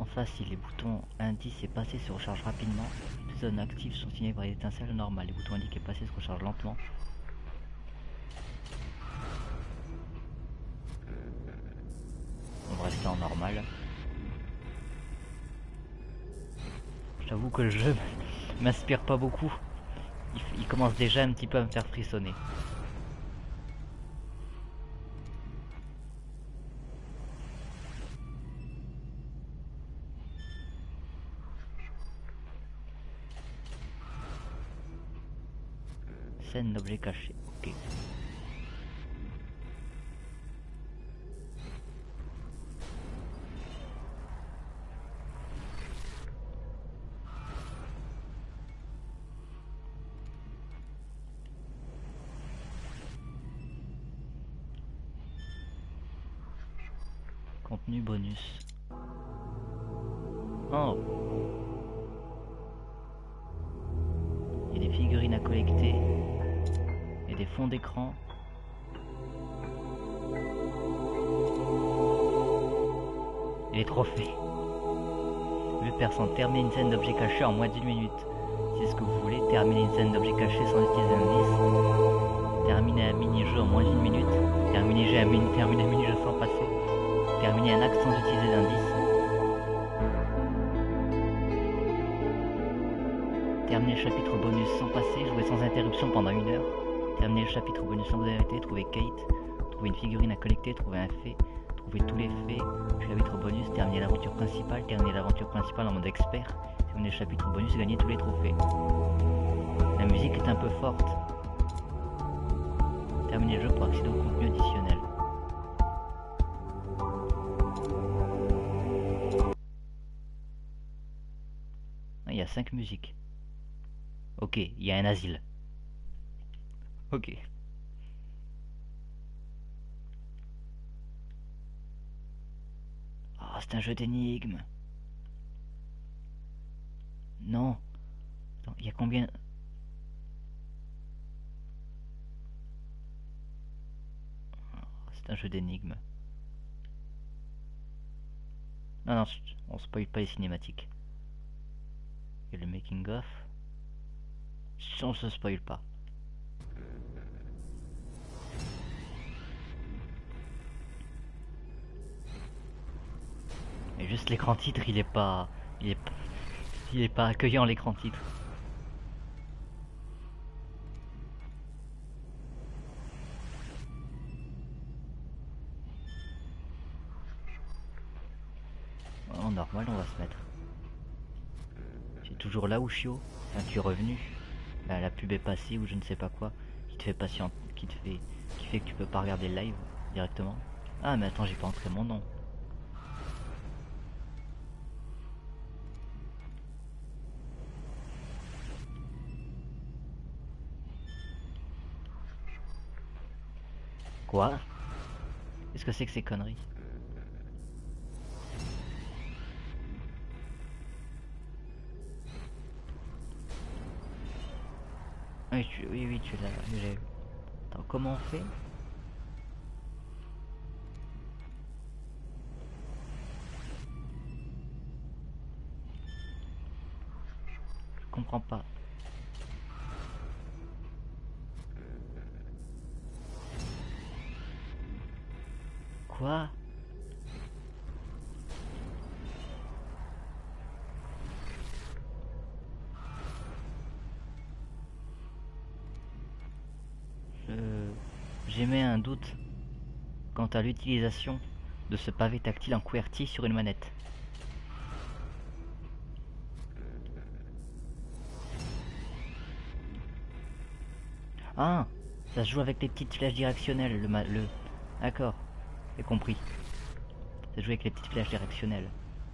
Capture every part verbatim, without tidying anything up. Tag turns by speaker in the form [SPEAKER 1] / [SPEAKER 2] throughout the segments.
[SPEAKER 1] face, si les boutons indice et passé se rechargent rapidement, les zones actives sont signalées par des étincelles normales. Les boutons indique et passé se rechargent lentement. On va rester en normal. J'avoue que le jeu m'inspire pas beaucoup. Il, il commence déjà un petit peu à me faire frissonner. Scène d'objets cachés, ok. Contenu bonus. Oh! Il y a des figurines à collecter. Il y a des fonds d'écran. Et les trophées. Huit personnes. Terminer une scène d'objets cachés en moins d'une minute. Si c'est ce que vous voulez. Terminer une scène d'objets cachés sans utiliser d'indice. Terminer un mini-jeu en moins d'une minute. Terminer un mini terminer un mini-jeu sans passer. Terminer un acte sans utiliser d'indice. Terminer le chapitre bonus sans passer. Jouer sans interruption pendant une heure. Terminer le chapitre bonus sans vous arrêter. Trouver Kate. Trouver une figurine à collecter. Trouver un fait. Trouver tous les faits. Chapitre bonus. Terminer l'aventure principale. Terminer l'aventure principale en mode expert. Terminer le chapitre bonus. Gagner tous les trophées. La musique est un peu forte. Terminer le jeu pour accéder au contenu additionnel. Ah, il y a cinq musiques. Ok, il y a un asile. Ok. Ah, oh, c'est un jeu d'énigmes. Non. Attends, il y a combien... Oh, c'est un jeu d'énigmes. Non, non, on spoil pas les cinématiques. Et le making of. On se spoil pas. Mais juste l'écran titre, il est pas, il est pas, il est pas accueillant l'écran titre. En normal, on va se mettre. Tu es toujours là, Ushio? Enfin, tu es revenu. Là, la pub est passée ou je ne sais pas quoi, qui te fait patienter, qui te fait, qui fait que tu peux pas regarder le live directement. Ah, mais attends, j'ai pas entré mon nom. Quoi? Qu'est-ce que c'est que ces conneries? Oui, tu, oui, oui, tu l'as. J'ai vu. Attends, comment on fait? Je comprends pas. Quoi? Euh, J'émets un doute quant à l'utilisation de ce pavé tactile en QWERTY sur une manette. Ah, ça se joue avec les petites flèches directionnelles, le... le... D'accord, j'ai compris. Ça se joue avec les petites flèches directionnelles.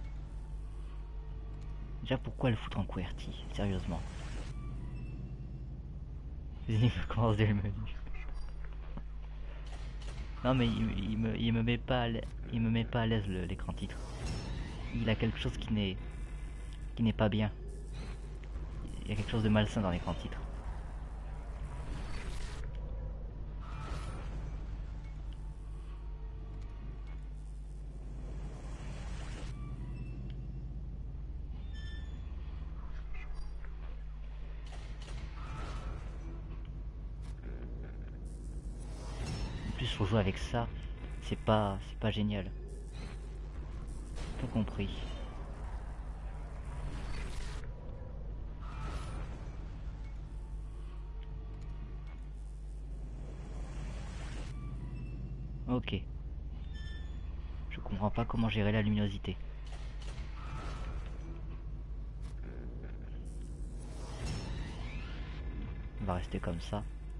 [SPEAKER 1] Déjà, pourquoi le foutre en QWERTY? Sérieusement. Il commence dès le menu. Non mais il, il, me, il me met pas à l'aise, il me met pas à l'aise l'écran titre. Il a quelque chose qui n'est qui n'est pas bien. Il y a quelque chose de malsain dans l'écran titre. plus faut jouer avec ça, c'est pas c'est pas génial. Tout compris. Ok. Je comprends pas comment gérer la luminosité. On va rester comme ça.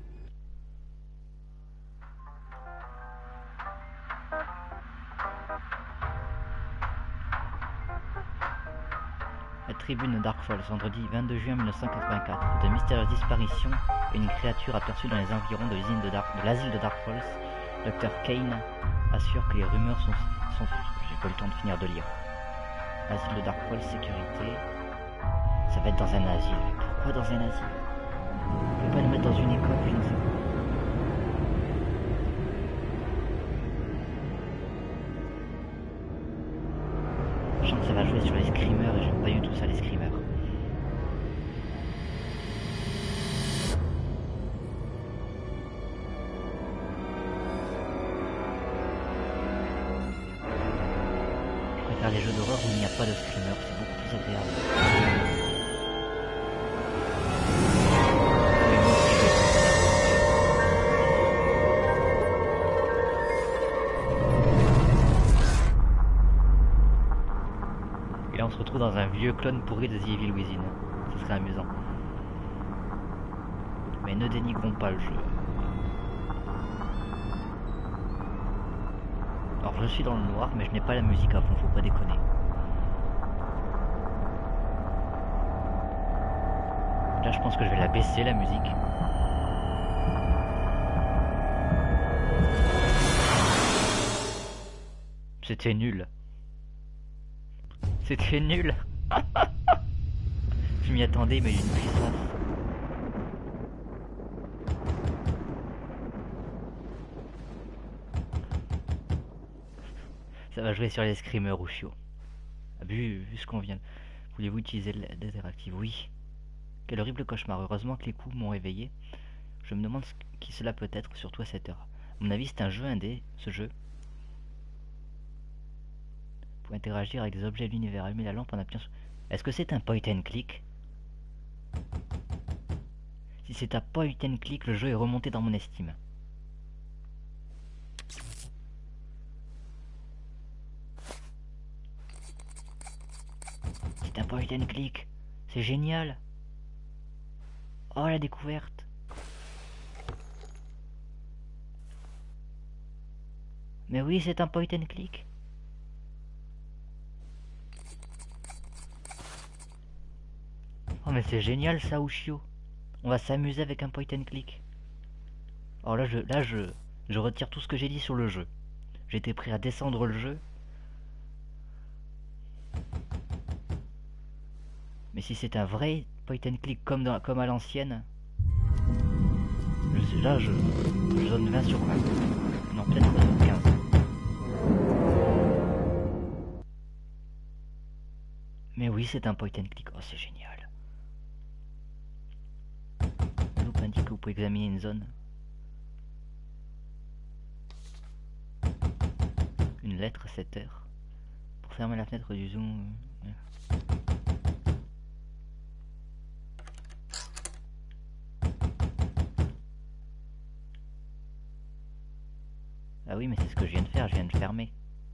[SPEAKER 1] La tribune Dark Falls, vendredi vingt-deux juin mille neuf cent quatre-vingt-quatre. De mystérieuses disparitions et une créature aperçue dans les environs de l'asile de, Dark... de l'asile de Dark Falls. Docteur Kane assure que les rumeurs sont... sont... J'ai pas le temps de finir de lire. Asile de Dark Falls, sécurité. Ça va être dans un asile. Pourquoi dans un asile? On peut pas le mettre dans une école, je ne sais pas. Je sens que ça va jouer sur les screamers et j'aime pas du tout ça, les screamers. Je préfère les jeux d'horreur où il n'y a pas de screamers, c'est beaucoup plus agréable. Et là on se retrouve dans un vieux clone pourri de The Evil Within. Ce serait amusant. Mais ne dénigrons pas le jeu. Alors je suis dans le noir mais je n'ai pas la musique à fond, faut pas déconner. Là je pense que je vais la baisser la musique. C'était nul. C'était nul. Je m'y attendais, mais il y a une puissance. Ça va jouer sur les screamers ou chiot. Vu, vu ce qu'on vient. Voulez-vous utiliser l'aide interactive? Oui. Quel horrible cauchemar. Heureusement que les coups m'ont réveillé. Je me demande qui cela peut être, surtout à cette heure. À mon avis, c'est un jeu indé, ce jeu. Pour interagir avec des objets de l'univers, allumer la lampe en appuyant sur... Est-ce que c'est un point and click? Si c'est un point and click, le jeu est remonté dans mon estime. C'est un point and click. C'est génial. Oh, la découverte. Mais oui, c'est un point and click. Oh mais c'est génial ça, Ushio. On va s'amuser avec un point and click. Alors là je là je je retire tout ce que j'ai dit sur le jeu. J'étais prêt à descendre le jeu. Mais si c'est un vrai point and click comme dans, comme à l'ancienne, là je, je donne vingt sur vingt. Non, peut-être quinze. Mais oui, c'est un point and click. Oh, c'est génial. La loupe indique que vous pouvez examiner une zone. Une lettre à sept heures. Pour fermer la fenêtre du zoom. Ah oui, mais c'est ce que je viens de faire, je viens de fermer.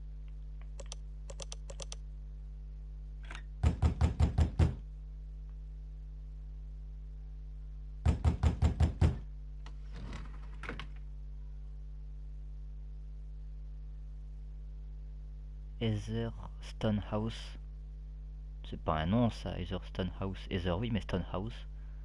[SPEAKER 1] Heather Stonehouse. C'est pas un nom ça, Heather Stonehouse. Heather oui, mais Stonehouse.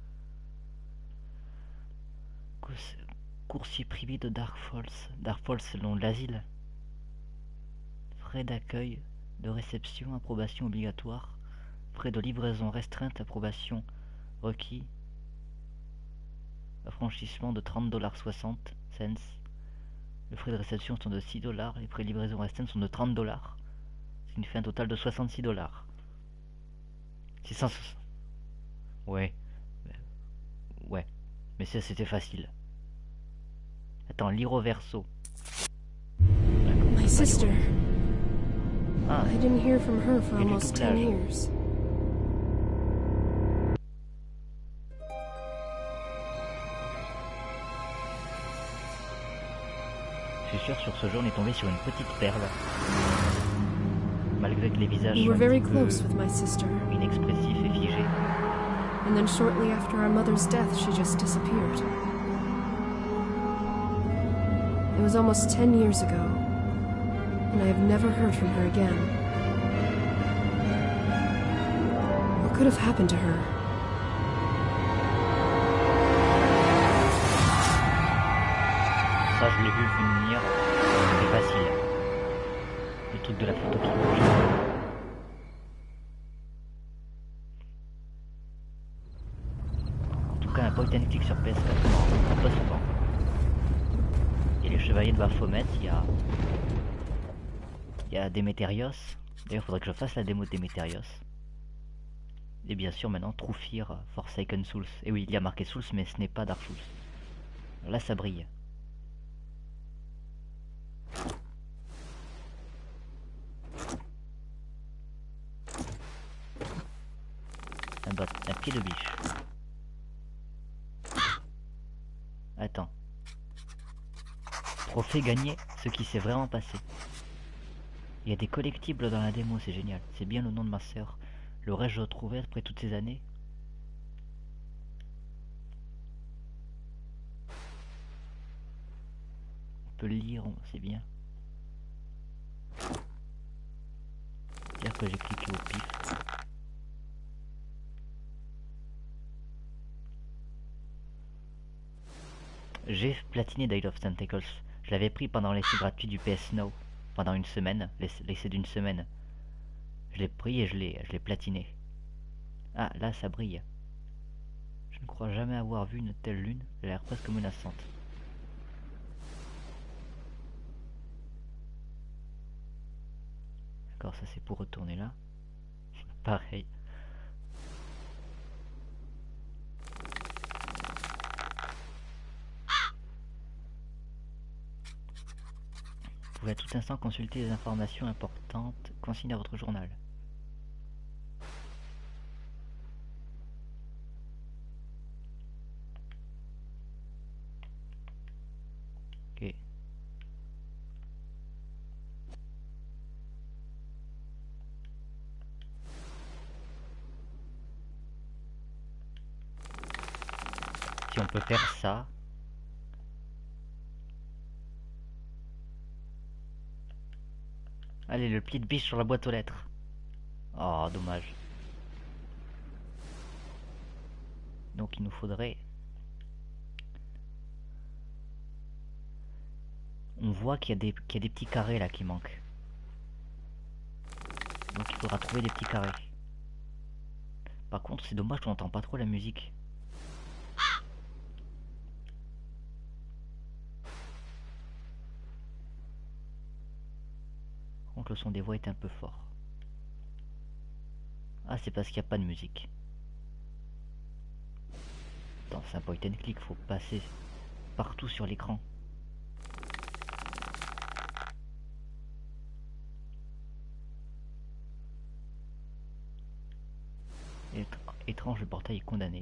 [SPEAKER 1] Coursier privé de Dark Falls. Dark Falls c'est le nom de l'asile. Frais d'accueil, de réception, approbation obligatoire. Frais de livraison restreinte, approbation requis. Affranchissement de trente dollars soixante cents. Les frais de réception sont de six dollars. Les frais de livraison restreints sont de trente dollars. Ce qui nous fait un total de soixante-six dollars. six cents. Ouais. Ouais. Mais ça c'était facile. Attends, lire au verso.
[SPEAKER 2] sister.
[SPEAKER 1] Ah,
[SPEAKER 2] I didn't hear from her for
[SPEAKER 1] il y a du
[SPEAKER 2] almost ten
[SPEAKER 1] doublage.
[SPEAKER 2] years.
[SPEAKER 1] Je suis sûr sur ce jeu on est tombé sur une petite perle. Malgré que les visages
[SPEAKER 2] We
[SPEAKER 1] soient
[SPEAKER 2] were
[SPEAKER 1] un
[SPEAKER 2] very
[SPEAKER 1] petit
[SPEAKER 2] close
[SPEAKER 1] peu
[SPEAKER 2] with my sister.
[SPEAKER 1] inexpressifs et figés.
[SPEAKER 2] And then shortly after our mother's death, she just disappeared. It was almost ten years ago, and I have never heard from her again. What could have happened to her?
[SPEAKER 1] Ça je l'ai vu venir, c'était facile. Le truc de la photo qui bouge. En tout cas un point and click sur P S quatre, on en rencontre pas souvent. Il y a les chevaliers de Baphomet, il y a... Il y a Déméterios. D'ailleurs il faudrait que je fasse la démo de Déméterios. Et bien sûr maintenant Troufir Forsaken Souls. Et oui il y a marqué Souls mais ce n'est pas Dark Souls. Alors là ça brille. Un, bot, un pied de biche. Attends. Trophée gagné, ce qui s'est vraiment passé. Il y a des collectibles dans la démo, c'est génial. C'est bien le nom de ma sœur. L'aurais-je retrouvé après toutes ces années? On peut le lire, c'est bien. Dire que j'ai cliqué au pif. J'ai platiné Dial of Tentacles. Je l'avais pris pendant l'essai gratuit du P S Now. Pendant une semaine. L'essai d'une semaine. Je l'ai pris et je l'ai je l'ai platiné. Ah, là ça brille. Je ne crois jamais avoir vu une telle lune. Elle a l'air presque menaçante. D'accord, ça c'est pour retourner là. Pareil. Vous pouvez à tout instant consulter les informations importantes consignées à votre journal. Ok. Si on peut faire ça. Allez, le pli de biche sur la boîte aux lettres. Oh, dommage. Donc il nous faudrait... On voit qu'il y a des, qu'il y a des petits carrés là qui manquent. Donc il faudra trouver des petits carrés. Par contre, c'est dommage qu'on n'entend pas trop la musique. Par contre, le son des voix est un peu fort. Ah, c'est parce qu'il n'y a pas de musique. Dans un point and click, faut passer partout sur l'écran. Étrange, le portail est condamné.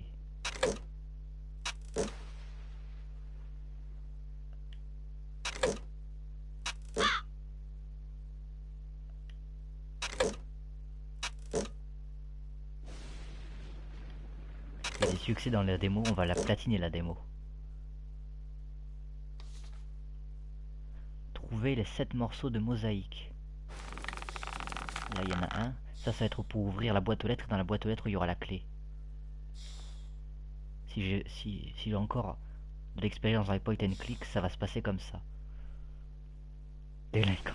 [SPEAKER 1] Il y a des succès dans la démo, on va la platiner la démo. Trouver les sept morceaux de mosaïque. Là il y en a un. Ça, ça va être pour ouvrir la boîte aux lettres. Dans la boîte aux lettres, il y aura la clé. Si j'ai si, si j'ai encore de l'expérience dans les point and click, ça va se passer comme ça. Délinquance.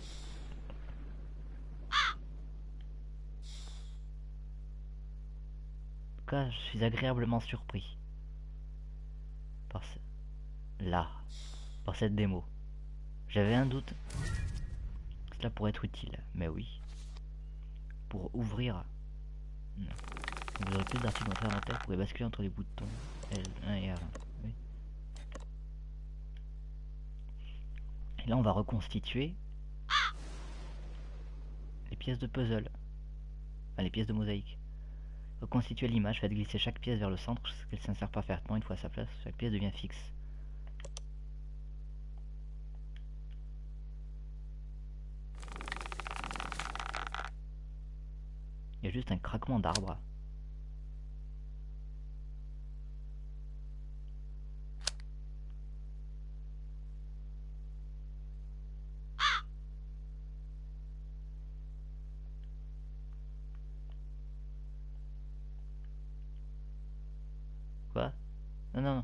[SPEAKER 1] En tout cas, je suis agréablement surpris par ce... là, par cette démo. J'avais un doute. Cela pourrait être utile, mais oui. Pour ouvrir... Non. Vous aurez plus d'articles dans votre inventaire, vous pouvez basculer entre les boutons L un et R un. Oui. Et là on va reconstituer pièces de puzzle. Enfin, les pièces de mosaïque. Reconstituez l'image, faites glisser chaque pièce vers le centre jusqu'à ce qu'elle s'insère parfaitement. Une fois à sa place, chaque pièce devient fixe. Il y a juste un craquement d'arbre. Quoi? Non, non, non.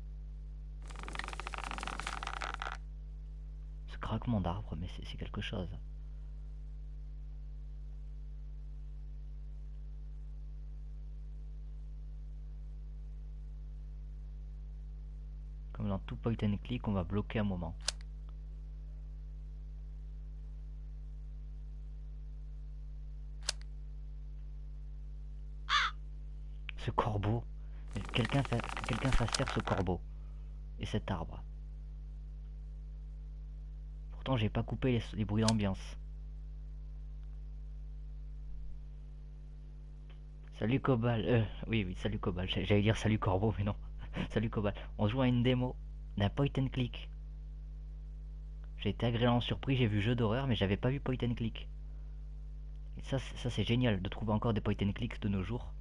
[SPEAKER 1] Ce craquement d'arbre, mais c'est quelque chose. Comme dans tout point and click, on va bloquer un moment. Ce corbeau. Quelqu'un fa... quelqu'un fasse taire ce corbeau. Et cet arbre. Pourtant, j'ai pas coupé les, les bruits d'ambiance. Salut Cobal. Euh, oui, oui, salut Cobal. J'allais dire salut corbeau, mais non. Salut Cobal. On joue à une démo d'un point and click. J'ai été agréablement surpris, j'ai vu jeu d'horreur, mais j'avais pas vu point and click. Et ça, ça c'est génial de trouver encore des point and click de nos jours.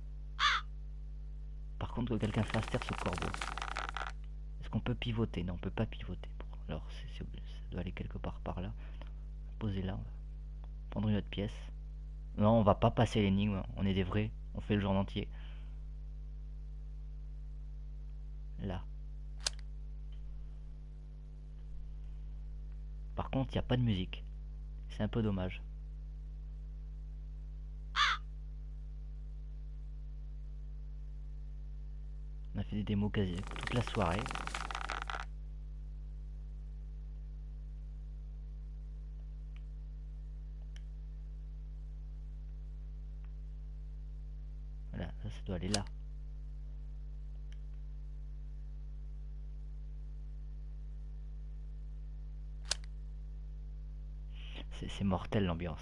[SPEAKER 1] Par contre, que quelqu'un fasse taire ce corbeau. Est-ce qu'on peut pivoter? Non, on peut pas pivoter. Bon, alors, c est, c est, ça doit aller quelque part par là. Poser là. On va prendre une autre pièce. Non, on va pas passer l'énigme. On est des vrais. On fait le genre entier. Là. Par contre, il n'y a pas de musique. C'est un peu dommage. On a fait des démos quasi toute la soirée. Voilà, ça, ça doit aller là. C'est mortel l'ambiance.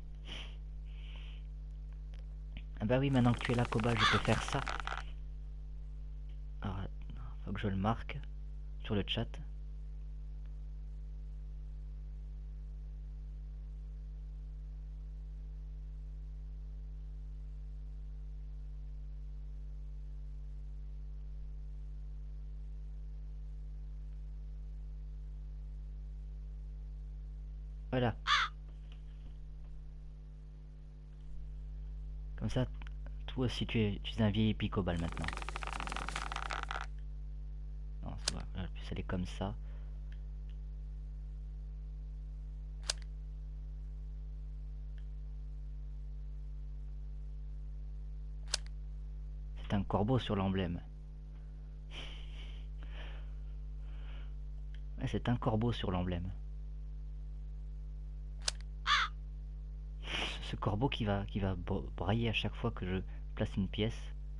[SPEAKER 1] Ah bah oui, maintenant que tu es là, Koba, je peux faire ça. Alors, faut que je le marque sur le chat. Voilà. Comme ça, toi aussi tu es, tu es un vieil épicobal maintenant. Non, ça va, elle peut aller comme ça. C'est un corbeau sur l'emblème. Ouais, c'est un corbeau sur l'emblème. Ce corbeau qui va, qui va brailler à chaque fois que je place une pièce.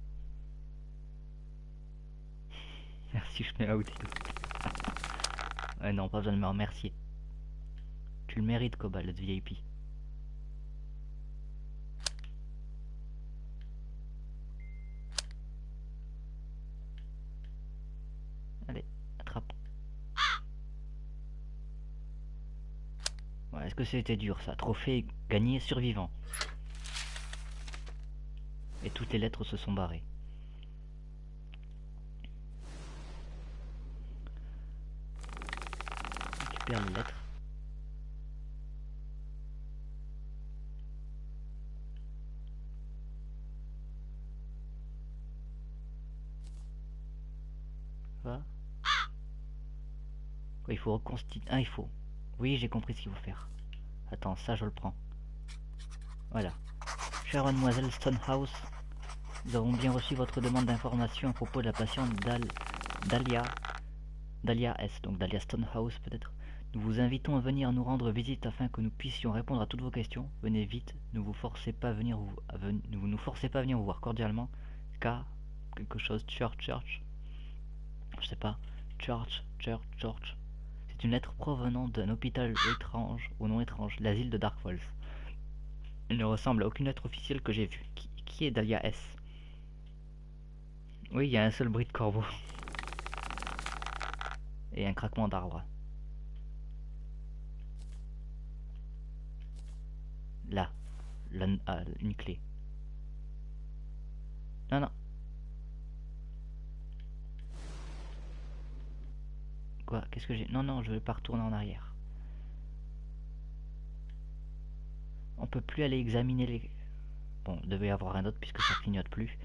[SPEAKER 1] Merci, je mets out. Ouais, non, pas besoin de me remercier. Tu le mérites, Cobal, d'être V I P. Allez, attrape. Ouais, est-ce que c'était dur ça? Trophée gagné survivant. Et toutes les lettres se sont barrées. Récupère les lettres. Va. Quoi, il faut reconstituer. Ah, il faut. Oui, j'ai compris ce qu'il faut faire. Attends, ça je le prends. Voilà. Chère mademoiselle Stonehouse, nous avons bien reçu votre demande d'information à propos de la patiente Dal Dahlia Dahlia S, donc Dahlia Stonehouse peut-être. Nous vous invitons à venir nous rendre visite afin que nous puissions répondre à toutes vos questions. Venez vite, ne vous forcez pas à venir vous, à ven, ne vous nous forcez pas à venir vous voir cordialement. K, quelque chose, Church, Church. Je sais pas. Church, Church, Church. C'est une lettre provenant d'un hôpital étrange, au nom étrange, l'asile de Dark Falls. Elle ne ressemble à aucune lettre officielle que j'ai vue. Qui, qui est Dahlia S? Oui, il y a un seul bruit de corbeau. Et un craquement d'arbre. Là. Là, ah, une clé. Non, non. Quoi? Qu'est-ce que j'ai? Non, non, je vais pas retourner en arrière. On peut plus aller examiner les... Bon, il devait y avoir un autre puisque ça clignote plus.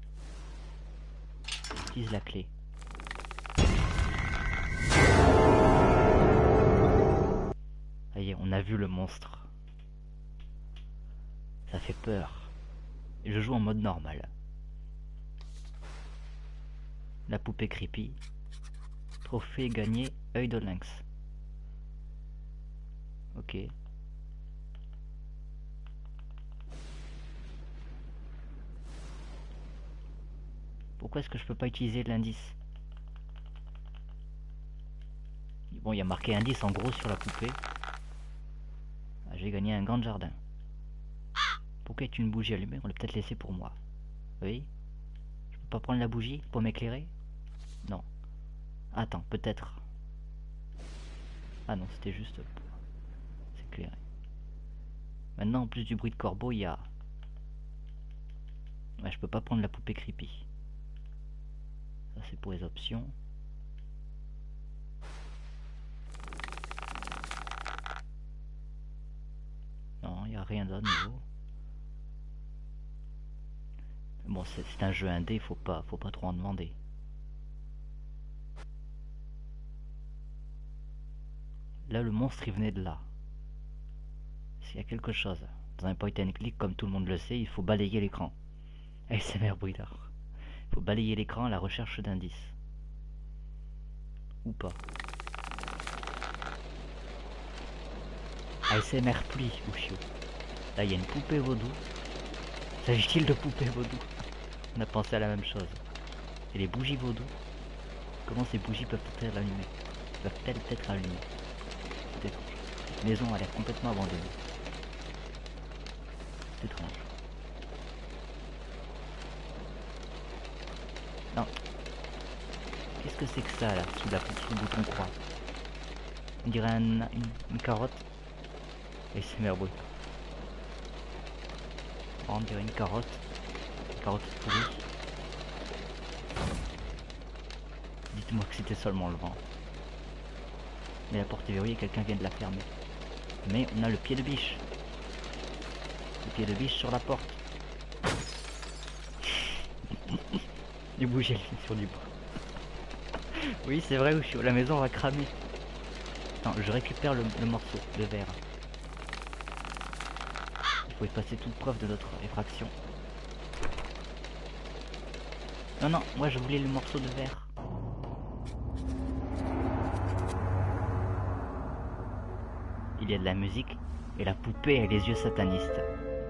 [SPEAKER 1] J'utilise la clé. Ça y est, on a vu le monstre. Ça fait peur. Et je joue en mode normal. La poupée creepy. Trophée gagné, œil de lynx. Ok. Pourquoi est-ce que je peux pas utiliser l'indice? Bon, il y a marqué indice en gros sur la poupée. Ah, j'ai gagné un grand jardin. Pourquoi est une bougie allumée? On l'a peut-être laissé pour moi. Oui. Je peux pas prendre la bougie pour m'éclairer? Non. Attends, peut-être. Ah non, c'était juste pour s'éclairer. Maintenant, en plus du bruit de corbeau, il y a... Ouais, je peux pas prendre la poupée creepy. Ça, c'est pour les options. Non, il n'y a rien d'autre nouveau. Bon, c'est un jeu indé, faut pas, faut pas trop en demander. Là, le monstre, il venait de là. S'il y a quelque chose, dans un point and click, comme tout le monde le sait, il faut balayer l'écran. A S M R bruitard. Il faut balayer l'écran à la recherche d'indices. Ou pas. A S M R pluie ou chiot. Là, il y a une poupée vaudou. S'agit-il de poupée vaudou? On a pensé à la même chose. Et les bougies vaudou. Comment ces bougies peuvent-elles être allumées? Peuvent-elles être allumées? C'est étrange. Cette maison a l'air complètement abandonnée. C'est étrange. Non. Qu'est-ce que c'est que ça là, sous, la, sous le bouton croix? On dirait un, une, une carotte. Et c'est merveilleux. On dirait une carotte. Une carotte pourrie. Dites-moi que c'était seulement le vent. Mais la porte est verrouillée, quelqu'un vient de la fermer. Mais on a le pied de biche. Le pied de biche sur la porte. Du bouger sur du bois. Oui, c'est vrai, la maison va cramer. Attends, je récupère le, le morceau de verre. Il faut effacer toute preuve de notre effraction. Non, non, moi je voulais le morceau de verre. Il y a de la musique et la poupée a les yeux satanistes.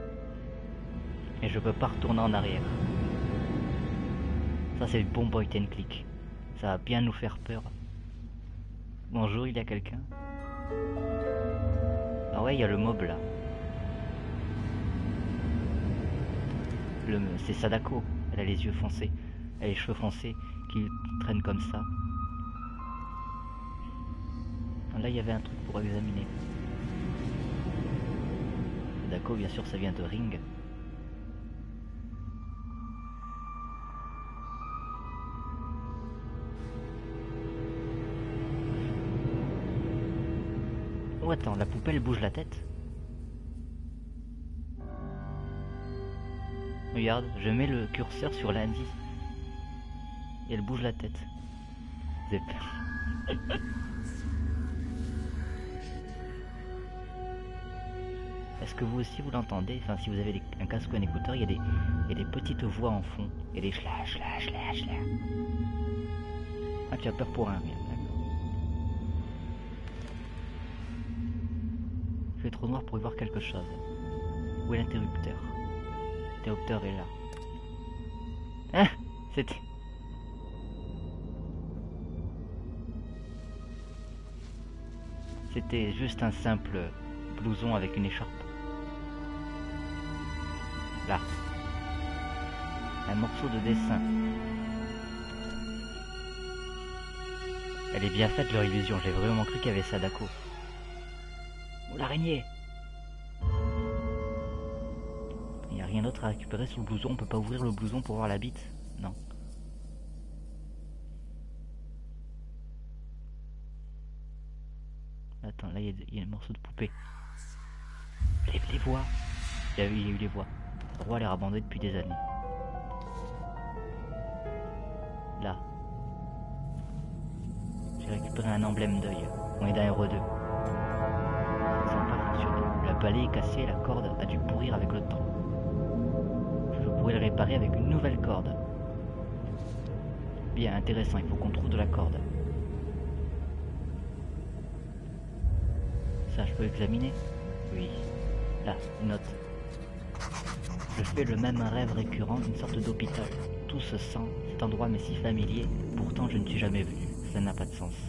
[SPEAKER 1] Et je peux pas retourner en arrière. Ça c'est le bon point and click. Ça va bien nous faire peur. Bonjour, il y a quelqu'un? Ah ouais, il y a le mob là. C'est Sadako. Elle a les yeux foncés. Elle a les cheveux foncés qui traînent comme ça. Là, il y avait un truc pour examiner. Sadako, bien sûr, ça vient de Ring. Oh, attends, la poupée, elle bouge la tête. Regarde, je mets le curseur sur l'indice. Et elle bouge la tête. J'ai peur. Est-ce que vous aussi vous l'entendez? Enfin, si vous avez des, un casque ou un écouteur, il y, a des, il y a des petites voix en fond. Il y a des slash, slash, slash, slash. Ah, tu as peur pour un rien, d'accord. Il fait trop noir pour y voir quelque chose. Où est l'interrupteur? L'interrupteur est là. Ah, c'était... C'était juste un simple blouson avec une écharpe. Là. Un morceau de dessin. Elle est bien faite leur illusion, j'ai vraiment cru qu'il y avait Sadako. Oh, l'araignée! Il n'y a rien d'autre à récupérer sous le blouson, on peut pas ouvrir le blouson pour voir la bite? Non. Attends, là il y, y a un morceau de poupée. Les, les voix. Il y, a eu, il y a eu les voix. Le roi a l'air abandonné depuis des années. Là. J'ai récupéré un emblème d'œil. On est dans R E deux. Ça n'a pas fonctionné. La balai est cassée et la corde a dû pourrir avec le temps. Je pourrais le réparer avec une nouvelle corde. Bien, intéressant, il faut qu'on trouve de la corde. Ça, je peux examiner? Oui. Là, une note. Je fais le même rêve récurrent, une sorte d'hôpital. Tout se sent, cet endroit m'est si familier, pourtant je ne suis jamais venu. Ça n'a pas de sens.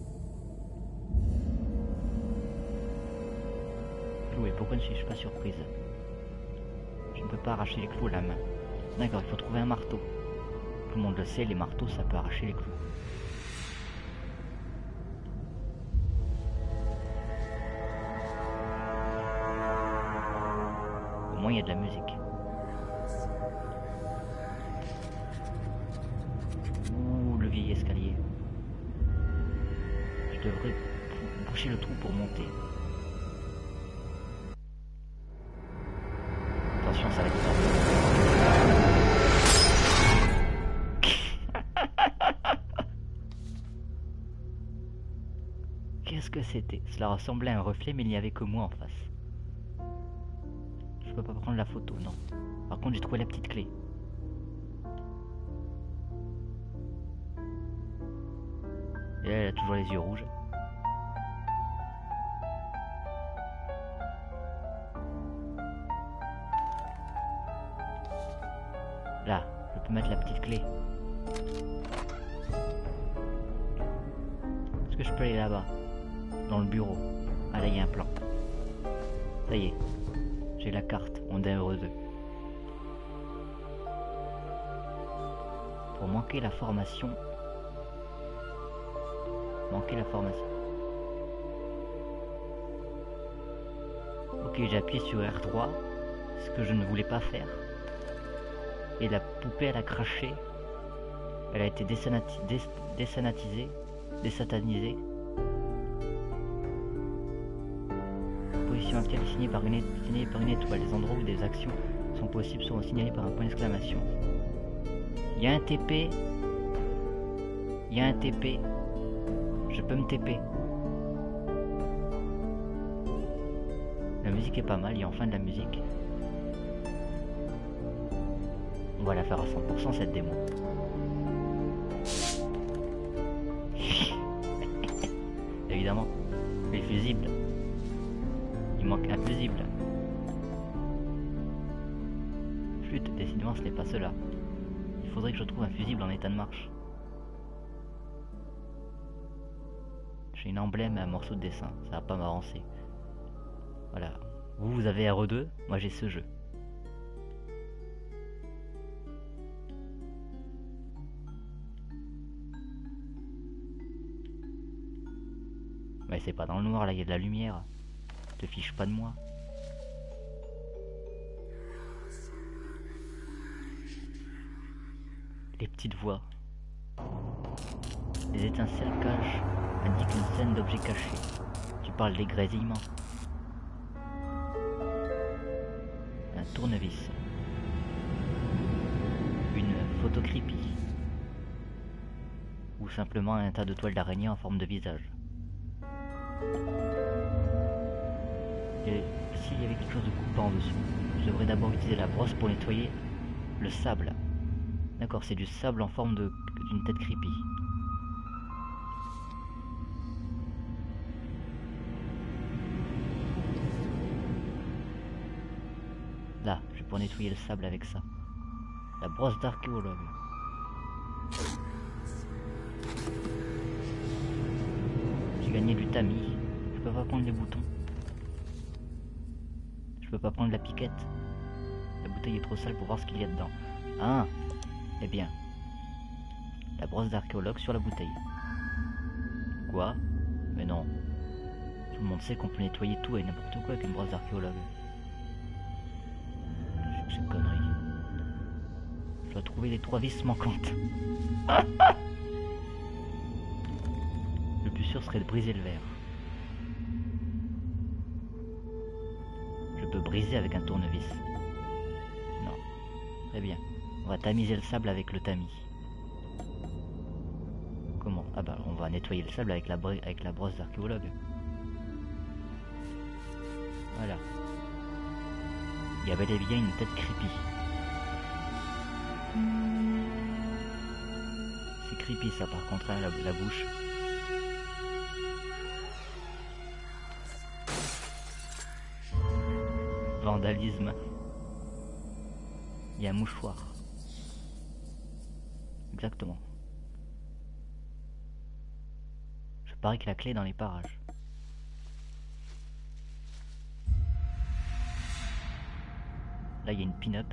[SPEAKER 1] Cloué, pourquoi ne suis-je pas surprise? Je ne peux pas arracher les clous à la main. D'accord, il faut trouver un marteau. Tout le monde le sait, les marteaux ça peut arracher les clous. Au moins il y a de la musique. Ouh, le vieil escalier. Je devrais boucher le trou pour monter. Attention, ça va être fort. Qu'est-ce que c'était? Cela ressemblait à un reflet, mais il n'y avait que moi en face. Je peux pas prendre la photo, non. Par contre, j'ai trouvé la petite clé. Et là, elle a toujours les yeux rouges. Là, je peux mettre la petite clé. Est-ce que je peux aller là-bas? Dans le bureau. Ah là, il y a un plan. Ça y est. J'ai la carte. On est heureux. Pour manquer la formation. Manquer la formation. Ok, j'ai appuyé sur R trois. Ce que je ne voulais pas faire. Et la poupée, elle a craché. Elle a été désanati dés désanatisée. Désatanisée. Position actuelle est signée par, une signée par une étoile. Les endroits où des actions sont possibles seront signalés par un point d'exclamation. Il y a un T P. Il y a un T P. Je peux me T P. La musique est pas mal, il y a enfin de la musique. On va la faire à cent pour cent cette démo. Évidemment, les fusibles. Il manque un fusible. Flûte, décidément ce n'est pas cela. Il faudrait que je trouve un fusible en état de marche. J'ai une emblème et un morceau de dessin, ça va pas m'avancer. Voilà. Vous, vous avez R E deux, moi j'ai ce jeu. Mais c'est pas dans le noir, là il y a de la lumière. Te fiche pas de moi. Les petites voix. Les étincelles cachent indiquent une scène d'objets cachés. Tu parles des grésillements. Un tournevis. Une photo creepy. Ou simplement un tas de toiles d'araignée en forme de visage. Et s'il y avait quelque chose de coupant en dessous, je devrais d'abord utiliser la brosse pour nettoyer le sable. D'accord, c'est du sable en forme de d'une tête creepy. Là, je vais pouvoir nettoyer le sable avec ça. La brosse d'archéologue. J'ai gagné du tamis. Je peux pas prendre les boutons. Je peux pas prendre la piquette. La bouteille est trop sale pour voir ce qu'il y a dedans. Ah, eh bien. La brosse d'archéologue sur la bouteille. Quoi? Mais non. Tout le monde sait qu'on peut nettoyer tout et n'importe quoi avec une brosse d'archéologue. C'est une connerie. Je dois trouver les trois vis manquantes. Le plus sûr serait de briser le verre. Je peux briser avec un tournevis. Non. Très bien. On va tamiser le sable avec le tamis. Comment? Ah bah on va nettoyer le sable avec la, avec la brosse d'archéologue. Voilà. Il y avait bel et bien une tête creepy. C'est creepy ça par contre, hein, la, la bouche. Vandalisme. Il y a un mouchoir. Exactement. Je parie que la clé est dans les parages. Là, il y a une pin-up.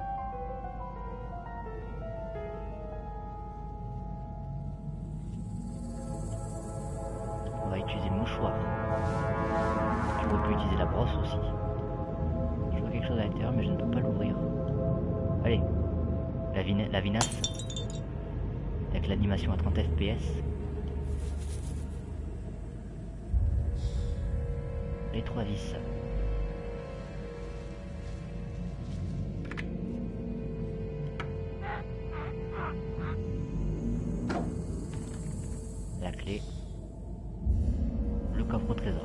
[SPEAKER 1] On va utiliser le mouchoir. J'aurais pu utiliser la brosse aussi. Je vois quelque chose à l'intérieur, mais je ne peux pas l'ouvrir. Allez, la, vina la vinasse. Avec l'animation à trente F P S. Les trois vis. La clé. Le coffre au trésor.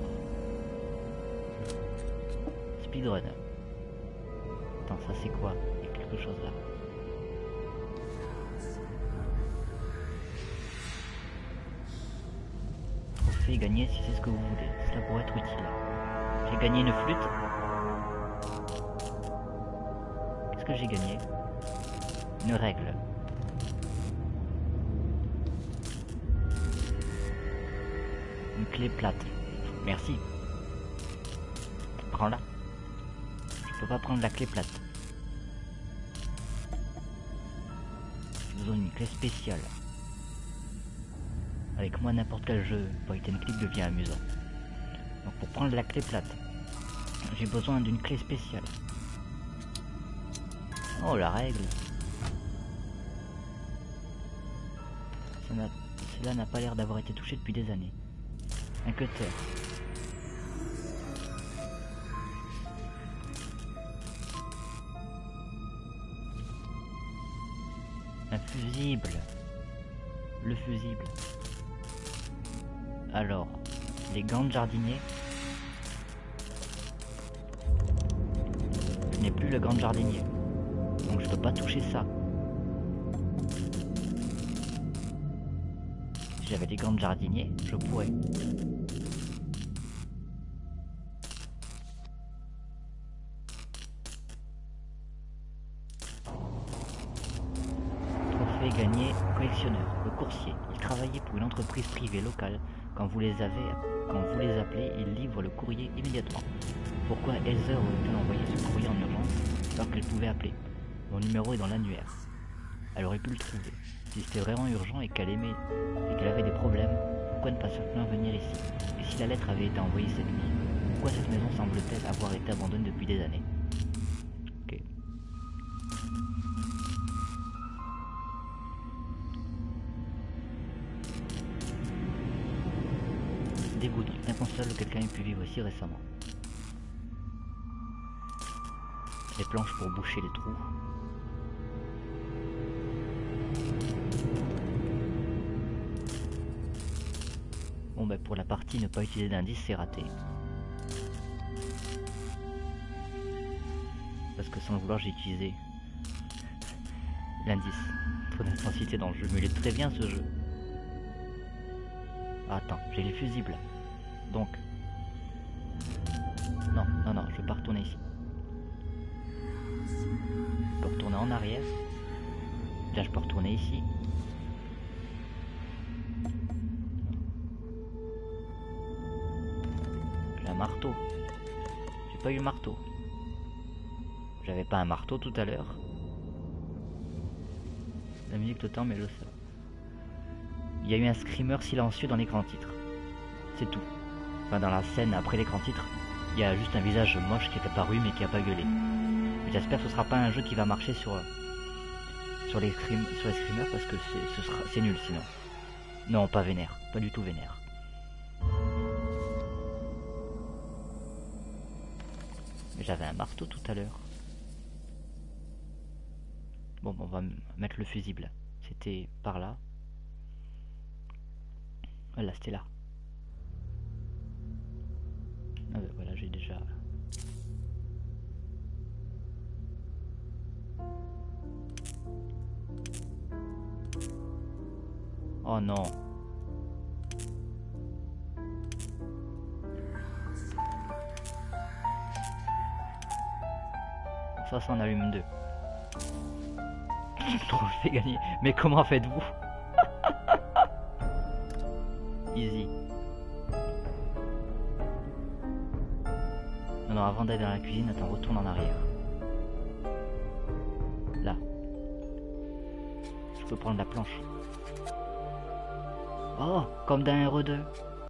[SPEAKER 1] Speedrun. Attends, ça c'est quoi? Il y a quelque chose là. Trophée gagné si c'est ce que vous voulez. Cela pourrait être utile. J'ai gagné une flûte. Qu'est-ce que j'ai gagné? Une règle. Une clé plate. Merci. Prends-la. Je peux pas prendre la clé plate. J'ai besoin d'une clé spéciale. Avec moi, n'importe quel jeu point and click devient amusant. Donc pour prendre la clé plate, j'ai besoin d'une clé spéciale. Oh, la règle. Cela n'a pas l'air d'avoir été touché depuis des années. Un cutter. Un fusible. Le fusible. Alors, les gants de jardinier. Je n'ai plus le gant de jardinier. Donc je peux pas toucher ça. Si j'avais les gants de jardinier, je pourrais. Trophée gagné, collectionneur, le coursier. Il travaillait pour une entreprise privée locale. Quand vous les avez, quand vous les appelez, il livre le courrier immédiatement. Pourquoi Heather aurait-elle envoyé ce courrier en urgence alors qu'elle pouvait appeler? Mon numéro est dans l'annuaire. Elle aurait pu le trouver. Si c'était vraiment urgent et qu'elle aimait et qu'elle avait des problèmes, pourquoi ne pas simplement venir ici? Et si la lettre avait été envoyée cette nuit, pourquoi cette maison semble-t-elle avoir été abandonnée depuis des années? Ok. Dégoûtant, inconcevable que quelqu'un ait pu vivre ici récemment. Les planches pour boucher les trous. Bon bah pour la partie ne pas utiliser d'indice c'est raté. Parce que sans le vouloir j'ai utilisé l'indice. Trop d'intensité dans le jeu, mais il est très bien ce jeu. Ah, attends, j'ai les fusibles. Donc. Non, non, non, je vais pas retourner ici. Je peux retourner en arrière. Là je peux retourner ici. J'ai un marteau. J'ai pas eu le marteau. J'avais pas un marteau tout à l'heure. La musique de temps, mais je sais. Il y a eu un screamer silencieux dans l'écran titre. C'est tout. Enfin, dans la scène après l'écran titre, il y a juste un visage moche qui est apparu mais qui a pas gueulé. J'espère que ce sera pas un jeu qui va marcher sur sur les scream, sur les screamers parce que c'est ce sera c'est nul sinon. Non, pas vénère, pas du tout vénère. Mais j'avais un marteau tout à l'heure. Bon, on va mettre le fusible. C'était par là. Voilà, c'était là. Ah ben voilà, j'ai déjà... Oh non. Ça, ça en allume deux. Trophée gagné. Mais comment faites-vous? Easy. Non, non, avant d'aller dans la cuisine, attends, retourne en arrière. Là. Je peux prendre la planche. Oh, comme dans R E deux.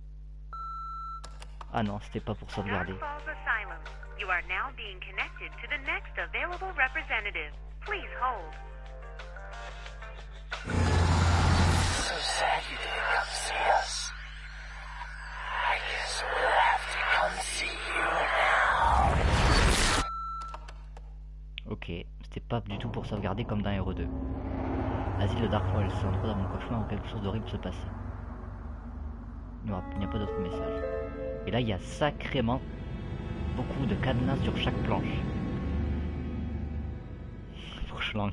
[SPEAKER 1] Ah non, c'était pas pour sauvegarder. You are now being connected to the next available representative. Please hold. So sad you didn't come see us. I guess we'll have to come see you now. Ok, c'était pas du tout pour sauvegarder comme dans R E deux. L'asile de Darkfall, c'est endroit dans mon cauchemar où quelque chose d'horrible se passait. Il n'y a pas d'autre message. Et là, il y a sacrément beaucoup de cadenas sur chaque planche. Fauchelang.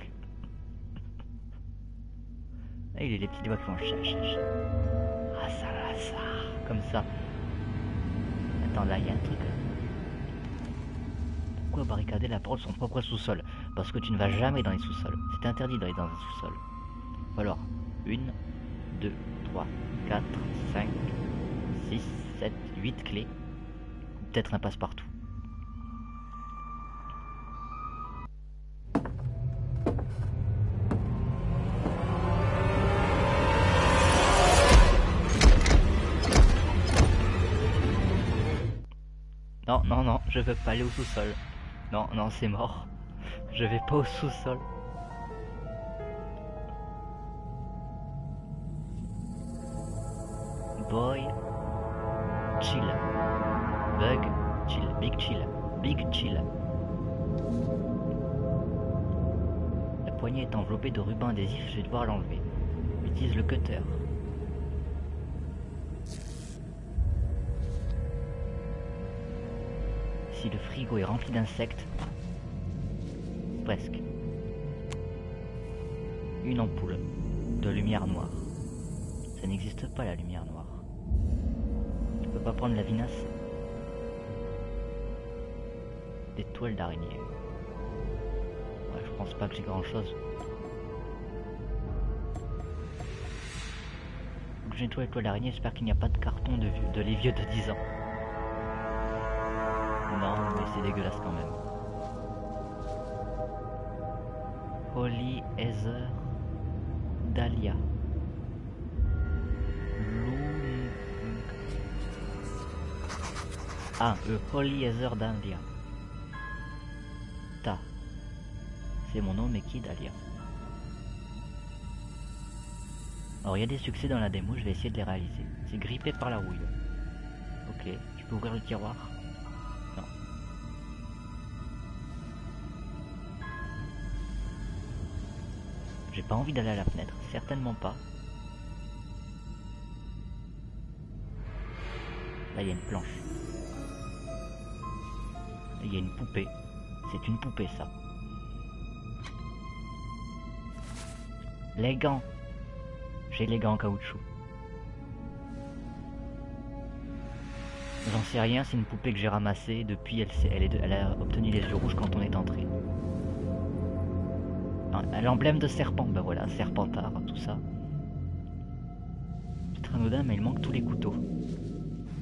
[SPEAKER 1] Là, il y a les petits doigts qui font cha cha cha. Ah ça là ça. Comme ça. Attends, là, il y a un truc. Pourquoi barricader la porte de son propre sous-sol? Parce que tu ne vas jamais dans les sous-sols. C'est interdit d'aller dans un sous-sol. Alors, une, deux, trois, quatre, cinq, six, sept, huit clés. Peut-être un passe-partout. Non, non, non, je veux pas aller au sous-sol. Non, non, c'est mort. Je vais pas au sous-sol. Boy, chill. Bug, chill. Big chill. Big chill. La poignée est enveloppée de ruban adhésif, je vais devoir l'enlever. Utilise le cutter. Si le frigo est rempli d'insectes, presque. Une ampoule de lumière noire. Ça n'existe pas la lumière noire. Je peux pas prendre la vinasse. Des toiles d'araignée. Ouais, je pense pas que j'ai grand chose. J'ai nettoyé les toiles d'araignée, j'espère qu'il n'y a pas de carton de, de les vieux de dix ans. Non, mais c'est dégueulasse quand même. Holy Heather Dahlia. Loom... Ah, le Holy Heather Dahlia. Ta. C'est mon nom, mais qui Dahlia? Alors il y a des succès dans la démo, je vais essayer de les réaliser. C'est grippé par la rouille. Ok, je peux ouvrir le tiroir. Non. J'ai pas envie d'aller à la fenêtre, certainement pas. Là il y a une planche. Là il y a une poupée. C'est une poupée ça. Les gants. J'ai les gants en caoutchouc. J'en sais rien, c'est une poupée que j'ai ramassée. Depuis, elle, elle, est, elle a obtenu les yeux rouges quand on est entré. L'emblème de serpent, ben voilà, serpentard, tout ça. C'est anodin, mais il manque tous les couteaux.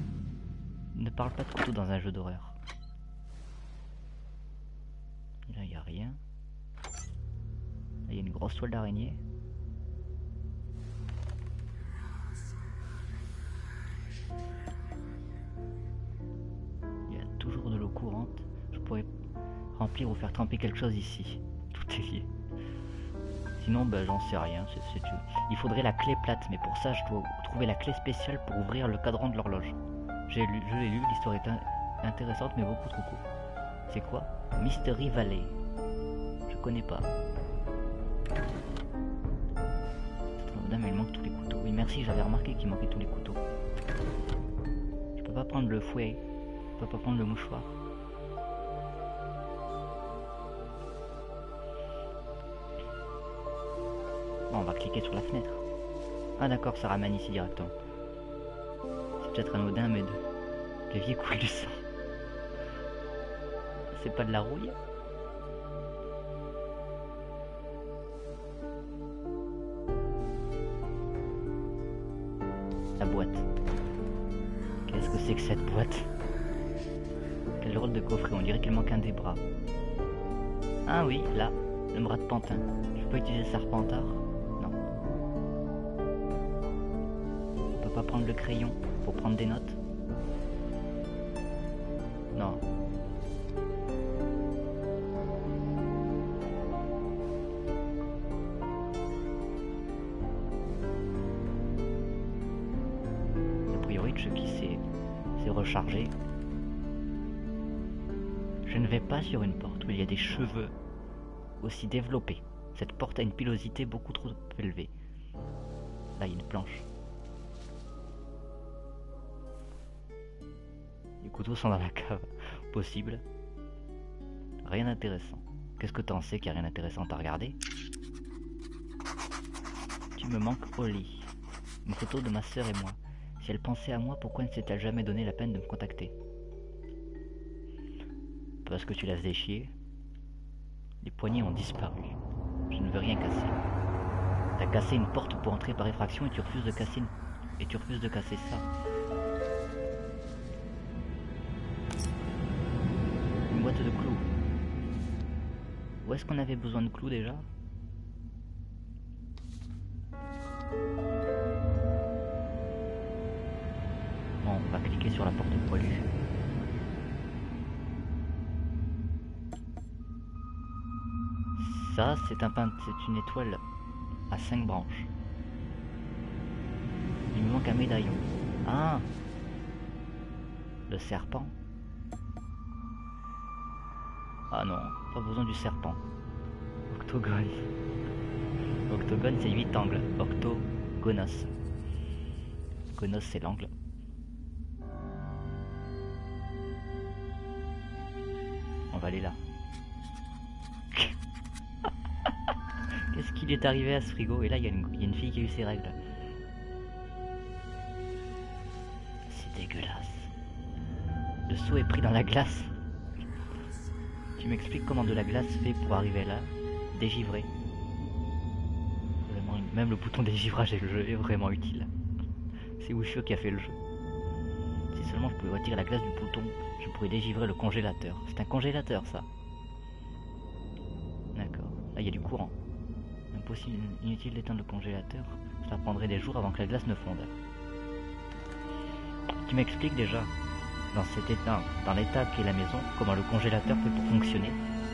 [SPEAKER 1] Ne parle pas de couteau dans un jeu d'horreur. Là, il n'y a a rien. Il y a une grosse toile d'araignée. Il y a toujours de l'eau courante. Je pourrais remplir ou faire tremper quelque chose ici. Tout est lié. Sinon, bah, j'en sais rien. C'est, c'est une... Il faudrait la clé plate, mais pour ça, je dois trouver la clé spéciale pour ouvrir le cadran de l'horloge. J'ai lu, je l'ai lu, l'histoire est in... intéressante, mais beaucoup trop courte. C'est quoi? Mystery Valley. Je connais pas. Madame, il manque tous les couteaux. Oui, merci, j'avais remarqué qu'il manquait tous les couteaux. Je peux pas prendre le fouet. Je peux pas prendre le mouchoir. Bon, on va cliquer sur la fenêtre. Ah d'accord, ça ramène ici directement. C'est peut-être anodin, mais de... l'évier coule du sang. C'est pas de la rouille? La boîte. Qu'est-ce que c'est que cette boîte? Quel drôle de coffret, on dirait qu'il manque un des bras. Ah oui, là, le bras de pantin. Je peux utiliser le serpentard? Non. On peut pas prendre le crayon pour prendre des notes? Non. Qui s'est rechargé. Je ne vais pas sur une porte où il y a des cheveux aussi développés. Cette porte a une pilosité beaucoup trop élevée. Là, il y a une planche. Les couteaux sont dans la cave. Possible. Rien d'intéressant. Qu'est-ce que t'en sais qu'il n'y a rien d'intéressant à regarder? Tu me manques au lit. Une photo de ma sœur et moi. Si elle pensait à moi, pourquoi ne s'est-elle jamais donné la peine de me contacter? Parce que tu la faisais chier. Les poignées ont disparu. Je ne veux rien casser. T'as cassé une porte pour entrer par effraction et tu refuses de casser une... et tu refuses de casser ça. Une boîte de clous. Où est-ce qu'on avait besoin de clous déjà? On va cliquer sur la porte poilue. Ça, c'est un pin... c'est une étoile à cinq branches. Il me manque un médaillon. Ah, le serpent. Ah non, pas besoin du serpent. Octogone. Octogone, c'est huit angles. Octogonos. Gonos, c'est l'angle. On va aller là. Qu'est-ce qu'il est arrivé à ce frigo? Et là, il y, y a une fille qui a eu ses règles. C'est dégueulasse. Le seau est pris dans la glace. Tu m'expliques comment de la glace fait pour arriver là? Dégivrer. Vraiment, même le bouton dégivrage et le jeu est vraiment utile. C'est Wushio qui a fait le jeu. Si seulement je pouvais retirer la glace du bouton, je pourrais dégivrer le congélateur. C'est un congélateur, ça. D'accord. Là, il y a du courant. Impossible, inutile d'éteindre le congélateur. Ça prendrait des jours avant que la glace ne fonde. Tu m'expliques déjà, dans cet état, dans l'état qu'est la maison, comment le congélateur fait pour fonctionner?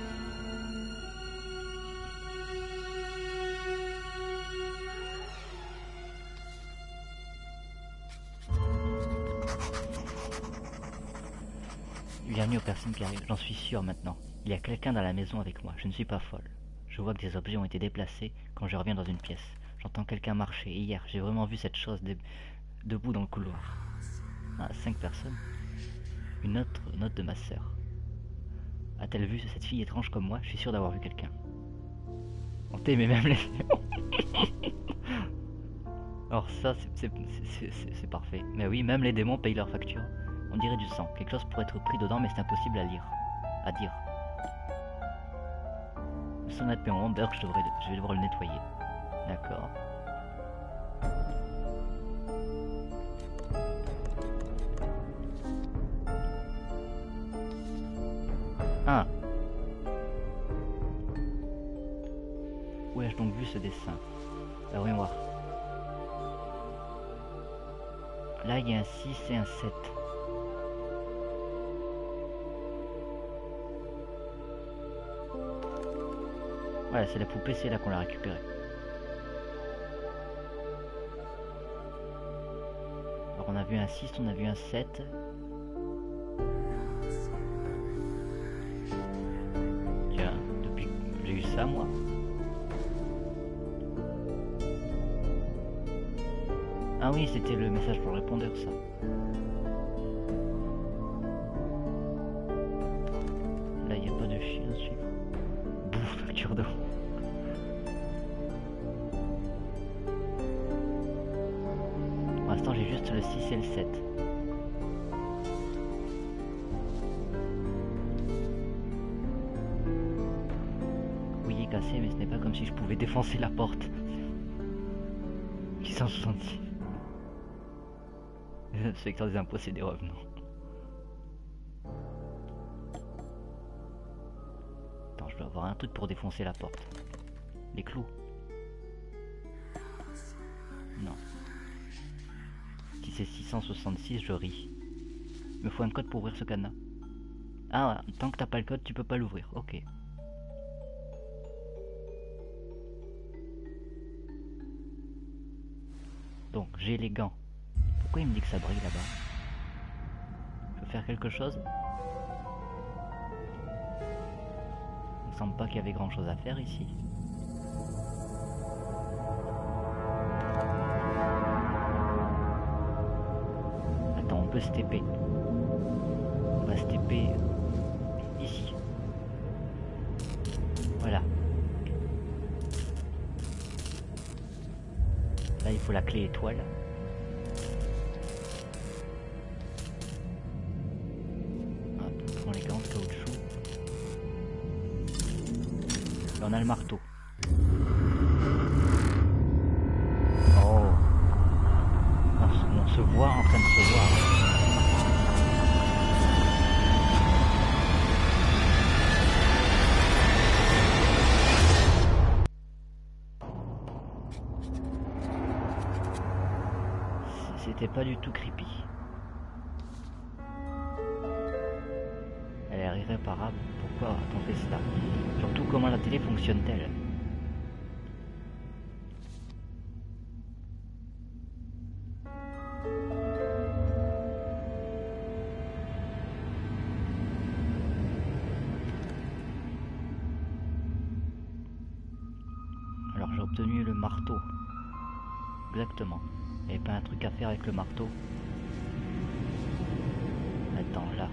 [SPEAKER 1] Bienvenue aux personnes qui arrivent, j'en suis sûr maintenant. Il y a quelqu'un dans la maison avec moi, je ne suis pas folle. Je vois que des objets ont été déplacés quand je reviens dans une pièce. J'entends quelqu'un marcher, et hier, j'ai vraiment vu cette chose dé... debout dans le couloir. Ah, cinq personnes. Une autre note de ma sœur. A-t-elle vu cette fille étrange comme moi? Je suis sûr d'avoir vu quelqu'un. On t'aimait même les... Alors ça, c'est parfait. Mais oui, même les démons payent leurs factures. On dirait du sang. Quelque chose pourrait être pris dedans, mais c'est impossible à lire. À dire. Le sang est en rondeur, je, devrais, je vais devoir le nettoyer. D'accord. Ah. ai-je donc vu ce dessin? Bah voyons voir. Là il y a un six et un sept. Voilà, c'est la poupée, c'est là qu'on l'a récupérée. Alors on a vu un six, on a vu un sept. Tiens, depuis que j'ai eu ça moi. Ah oui, c'était le message pour le répondeur, ça. Là, il n'y a pas de chien à suivre. Bouffe, facture d'eau. Pour l'instant, j'ai juste le six et le sept. Oui, il est cassé, mais ce n'est pas comme si je pouvais défoncer la porte. six cent soixante-six. Le secteur des impôts, c'est des revenants. Attends, je dois avoir un truc pour défoncer la porte. Les clous. Non. Si c'est six cent soixante-six, je ris. Il me faut un code pour ouvrir ce cadenas. Ah, tant que t'as pas le code, tu peux pas l'ouvrir. Ok. Donc, j'ai les gants. Pourquoi il me dit que ça brille là-bas? Je peux faire quelque chose? Il me semble pas qu'il y avait grand chose à faire ici. Attends, on peut se TP. On va se TP ici. Voilà. Là, il faut la clé étoile. On a le marteau. Oh. On se, on se voit en train de se voir. C'était pas du tout creepy. Elle est irréparable. Pourquoi a-t-on fait cela? Surtout comment la télé fonctionne-t-elle? Alors j'ai obtenu le marteau. Exactement. Il n'y avait pas un truc à faire avec le marteau? Attends, là.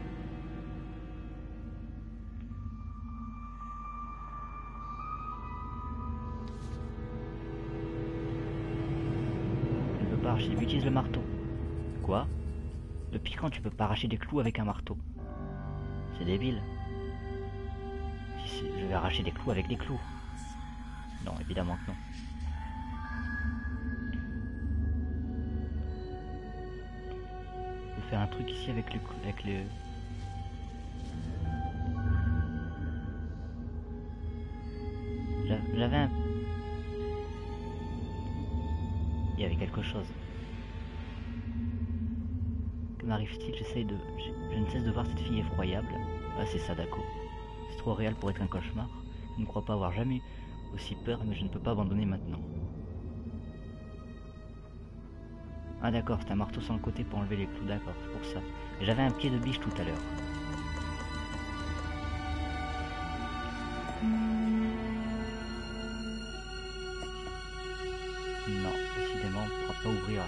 [SPEAKER 1] Utilise le marteau. Quoi? Depuis quand tu peux pas arracher des clous avec un marteau? C'est débile. Si je vais arracher des clous avec des clous. Non, évidemment que non. Je vais faire un truc ici avec le... Avec le... J'avais un... Il y avait quelque chose. Que m'arrive-t-il? J'essaye de... Je, je ne cesse de voir cette fille effroyable. Ah, c'est Sadako. C'est trop réel pour être un cauchemar. Je ne crois pas avoir jamais aussi peur, mais je ne peux pas abandonner maintenant. Ah d'accord, c'est un marteau sur le côté pour enlever les clous, d'accord, c'est pour ça. J'avais un pied de biche tout à l'heure. Non, décidément, on ne pourra pas ouvrir.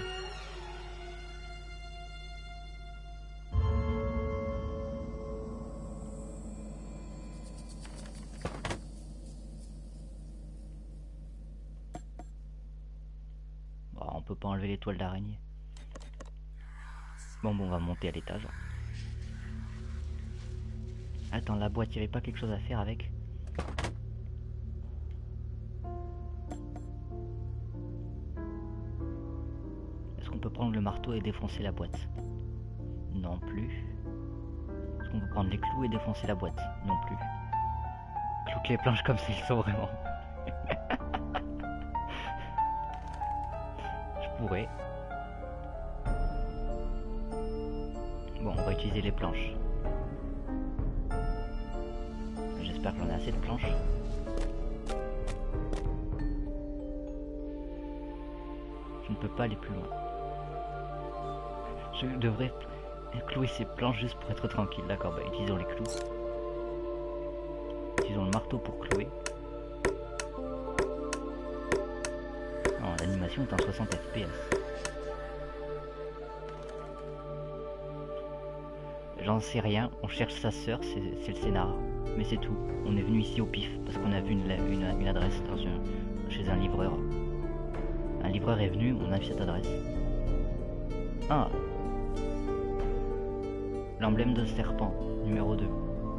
[SPEAKER 1] Bon, on peut pas enlever les toiles d'araignée. Bon, bon, on va monter à l'étage. Attends, la boîte, il n'y avait pas quelque chose à faire avec? On peut prendre le marteau et défoncer la boîte? Non plus. Est-ce qu'on peut prendre les clous et défoncer la boîte? Non plus. Clouer les planches comme s'ils sont vraiment. Ouais. Bon, on va utiliser les planches. J'espère que j'en ai assez de planches. Je ne peux pas aller plus loin. Je devrais clouer ces planches juste pour être tranquille. D'accord, bah utilisons les clous. Utilisons le marteau pour clouer. L'animation est en soixante F P S. J'en sais rien, on cherche sa sœur, c'est le scénar, mais c'est tout. On est venu ici au pif parce qu'on a vu une, une, une adresse dans une, chez un livreur. Un livreur est venu, on a vu cette adresse. Ah, l'emblème de serpent, numéro deux.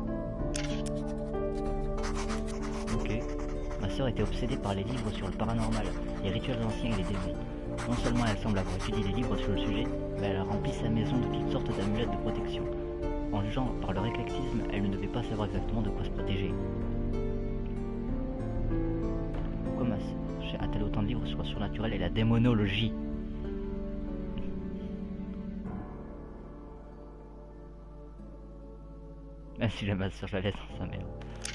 [SPEAKER 1] Ok. Ma sœur était obsédée par les livres sur le paranormal, les rituels anciens et les démons. Non seulement elle semble avoir étudié des livres sur le sujet, mais elle a rempli sa maison de toutes sortes d'amulettes de protection. En jugeant par leur éclectisme, elle ne devait pas savoir exactement de quoi se protéger. Pourquoi ma sœur a-t-elle autant de livres sur le surnaturel et la démonologie? Même si la ma sœur, je la laisse dans sa mère.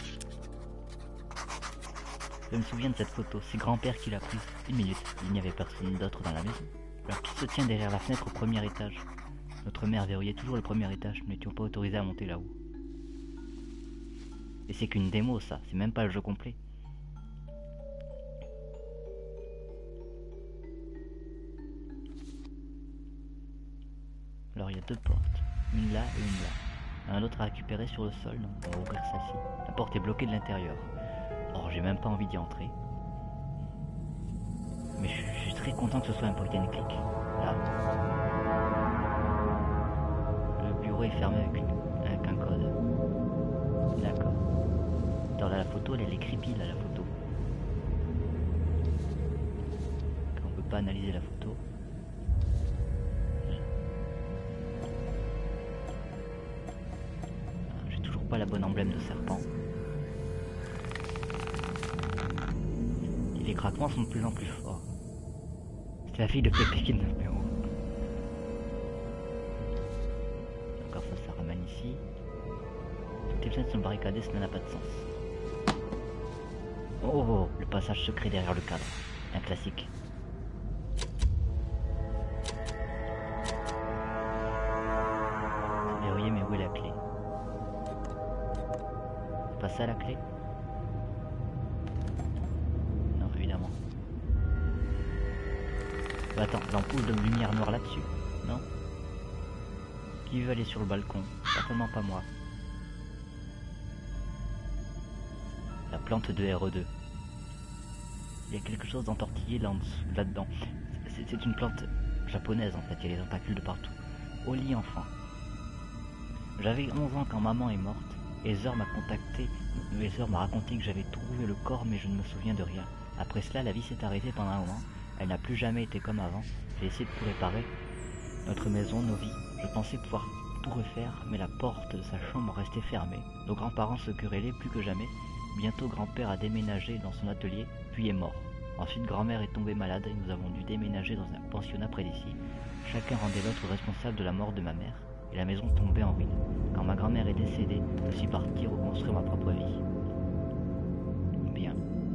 [SPEAKER 1] Je me souviens de cette photo, c'est grand-père qui l'a prise. Une minute, il n'y avait personne d'autre dans la maison. Alors qui se tient derrière la fenêtre au premier étage? Notre mère verrouillait toujours le premier étage, nous n'étions pas autorisés à monter là-haut. Et c'est qu'une démo ça, c'est même pas le jeu complet. Alors il y a deux portes, une là et une là. Il y en a d'autres à récupérer sur le sol, donc on va ouvrir celle-ci. La porte est bloquée de l'intérieur. Or j'ai même pas envie d'y entrer. Mais je, je suis très content que ce soit un point and click. Là. Le bureau est fermé avec, une, avec un code. D'accord. Dans la photo, elle, elle est creepy là, la photo. On peut pas analyser la photo. J'ai toujours pas la bonne emblème de serpent. Les craquements sont de plus en plus forts. C'est la fille de Pépé qui est numéro. D'accord, ça, ça ramène ici. Toutes les fenêtres sont barricadées, ça n'a pas de sens. Oh, le passage secret derrière le cadre. Un classique. Verrouillé, mais où est la clé? C'est pas ça la clé? Attends, l'ampoule de lumière noire là-dessus, non? Qui veut aller sur le balcon? Certainement pas moi. La plante de R E deux. Il y a quelque chose d'entortillé là-dedans. C'est une plante japonaise en fait, il y a des tentacules de partout. Au lit enfant. J'avais onze ans quand maman est morte. Heather m'a contacté, Heather m'a raconté que j'avais trouvé le corps mais je ne me souviens de rien. Après cela, la vie s'est arrêtée pendant un moment. Elle n'a plus jamais été comme avant. J'ai essayé de tout réparer. Notre maison, nos vies. Je pensais pouvoir tout refaire, mais la porte de sa chambre restait fermée. Nos grands-parents se querellaient plus que jamais. Bientôt, grand-père a déménagé dans son atelier, puis est mort. Ensuite, grand-mère est tombée malade et nous avons dû déménager dans un pensionnat près d'ici. Chacun rendait l'autre responsable de la mort de ma mère, et la maison tombait en ruine. Quand ma grand-mère est décédée, je suis parti reconstruire ma propre vie. Bien.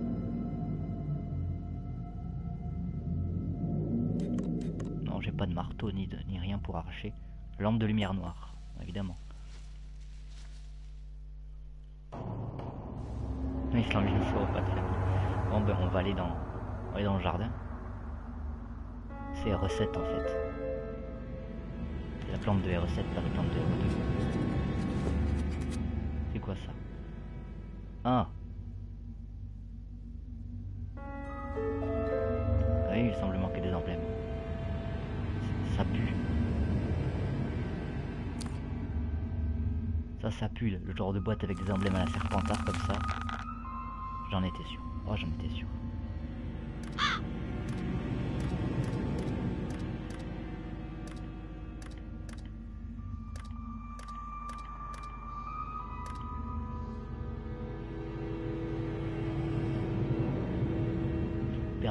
[SPEAKER 1] J'ai pas de marteau ni, de, ni rien pour arracher. Lampe de lumière noire, évidemment. Il semble une fois pas très bien. Bon ben on va aller dans, on va aller dans le jardin. C'est R E sept en fait. C'est la plante de R E sept, pas la plante de R E deux. C'est quoi ça? Ah. Oui, il semble manquer des emblèmes. Ça pue. Ça, ça pue, le genre de boîte avec des emblèmes à la Serpentard comme ça. J'en étais sûr. Oh, j'en étais sûr.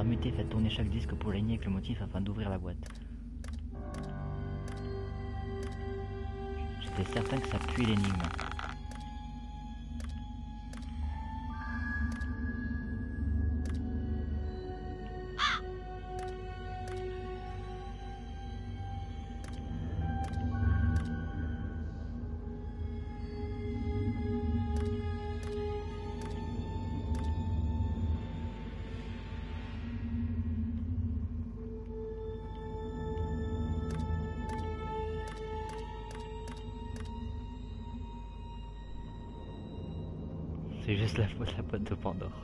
[SPEAKER 1] Permuter, faites tourner chaque disque pour l'aligner avec le motif afin d'ouvrir la boîte. J'étais certain que ça puait l'énigme. C'est juste la faute, la boîte de Pandore.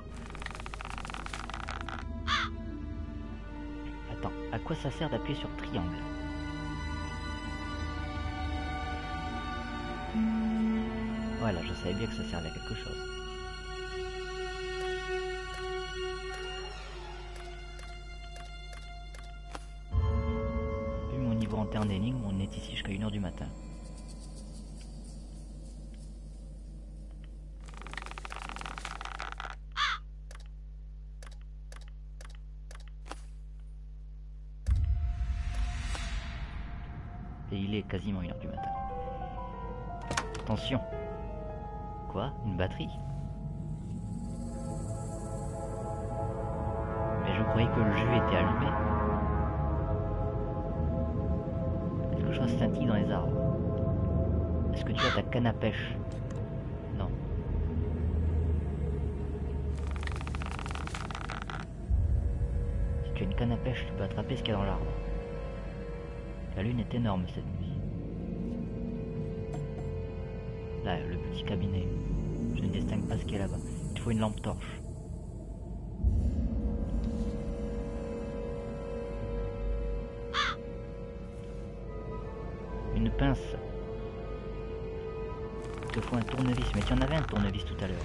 [SPEAKER 1] Attends, à quoi ça sert d'appuyer sur triangle? Voilà, je savais bien que ça servait à quelque chose. Vu mon niveau interne d'énigme, on est ici jusqu'à une heure du matin. Et il est quasiment une heure du matin. Attention. Quoi? Une batterie? Mais je croyais que le jus était allumé. Quelque chose scintille dans les arbres. Est-ce que tu as ta canne à pêche? Non. Si tu as une canne à pêche, tu peux attraper ce qu'il y a dans l'arbre. La lune est énorme cette nuit. Là, le petit cabinet. Je ne distingue pas ce qu'il y a là-bas. Il faut une lampe torche. Une pince. Il te faut un tournevis. Mais tu en avais un tournevis tout à l'heure.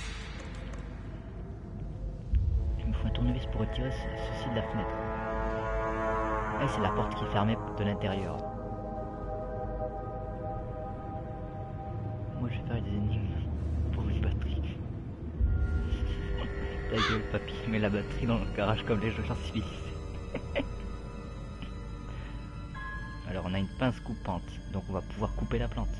[SPEAKER 1] Il me faut un tournevis pour retirer ceci de la fenêtre. Ah, c'est la porte qui est fermée de l'intérieur. Moi je vais faire des énigmes pour une batterie. Ta gueule papy, mets la batterie dans le garage comme les gens civilisés. Alors on a une pince coupante, donc on va pouvoir couper la plante.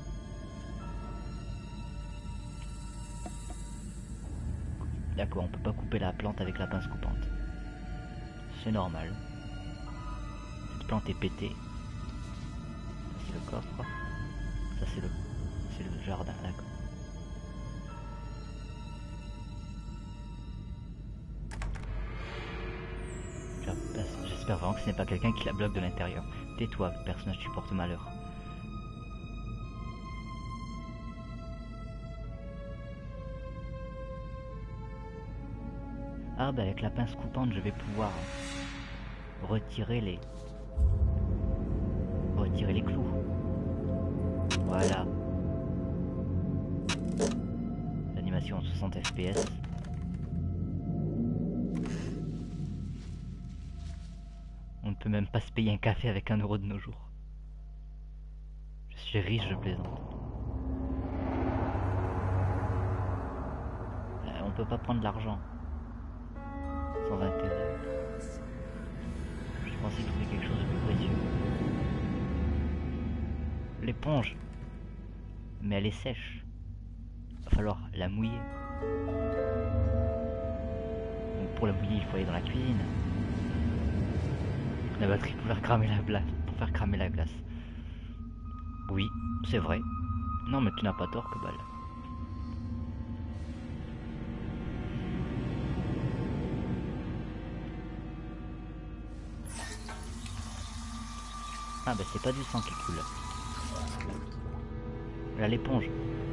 [SPEAKER 1] D'accord, on peut pas couper la plante avec la pince coupante. C'est normal. Plante est pétée. Ça c'est le coffre. Ça c'est le c'est le jardin, d'accord. J'espère vraiment que ce n'est pas quelqu'un qui la bloque de l'intérieur. Tais-toi, personnage tu portes malheur. Ah bah avec la pince coupante je vais pouvoir retirer les retirer les clous. Voilà. L'animation en soixante F P S. On ne peut même pas se payer un café avec un euro de nos jours. Je suis riche, je plaisante. Euh, on peut pas prendre de l'argent sans intérêt. Je pensais trouver quelque chose de plus précieux. L'éponge. Mais elle est sèche. Il va falloir la mouiller. Donc pour la mouiller, il faut aller dans la cuisine. La batterie pour faire cramer la glace. Pour faire cramer la glace. Oui, c'est vrai. Non mais tu n'as pas tort, que balle. Ah bah c'est pas du sang qui coule. Là l'éponge.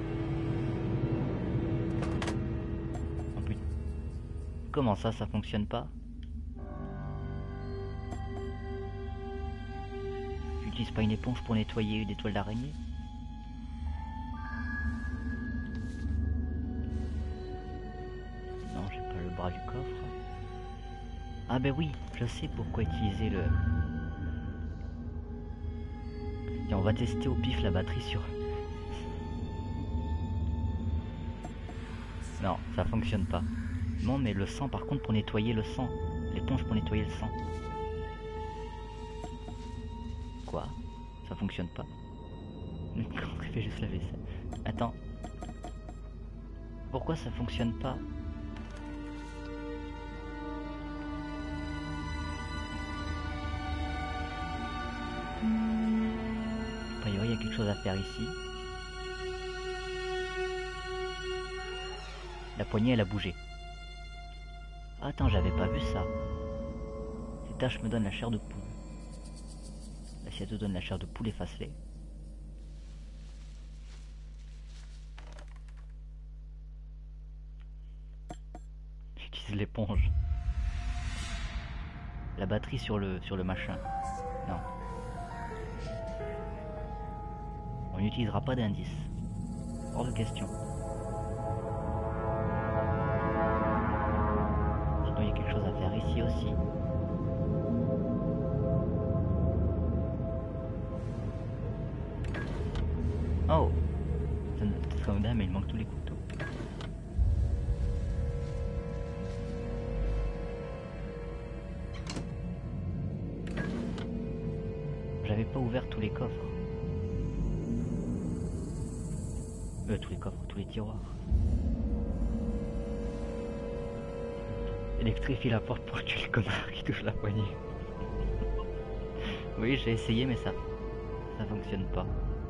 [SPEAKER 1] Oh putain. Comment ça, ça fonctionne pas? Tu utilises pas une éponge pour nettoyer des toiles d'araignée? Non, j'ai pas le bras du coffre. Ah bah oui, je sais pourquoi utiliser le... Tiens, on va tester au pif la batterie sur... Non, ça fonctionne pas. Non, mais le sang, par contre, pour nettoyer le sang, les l'éponge pour nettoyer le sang. Quoi? Ça fonctionne pas. On fait juste la vaisselle. Attends. Pourquoi ça fonctionne pas? A priori, il y a quelque chose à faire ici. La poignée, elle a bougé. Attends, j'avais pas vu ça. Ces taches me donnent la chair de poule. L'assiette te donne la chair de poule effacelée. J'utilise l'éponge. La batterie sur le sur le machin. Non. On n'utilisera pas d'indice. Hors de question. Sinon il y a quelque chose à faire ici aussi. Oh, c'est comme dame, mais il manque tous les couteaux. J'avais pas ouvert tous les coffres. Euh, tous les coffres, tous les tiroirs. Électrifie la porte pour tuer le connard qui touche la poignée. Oui, j'ai essayé, mais ça, ça fonctionne pas.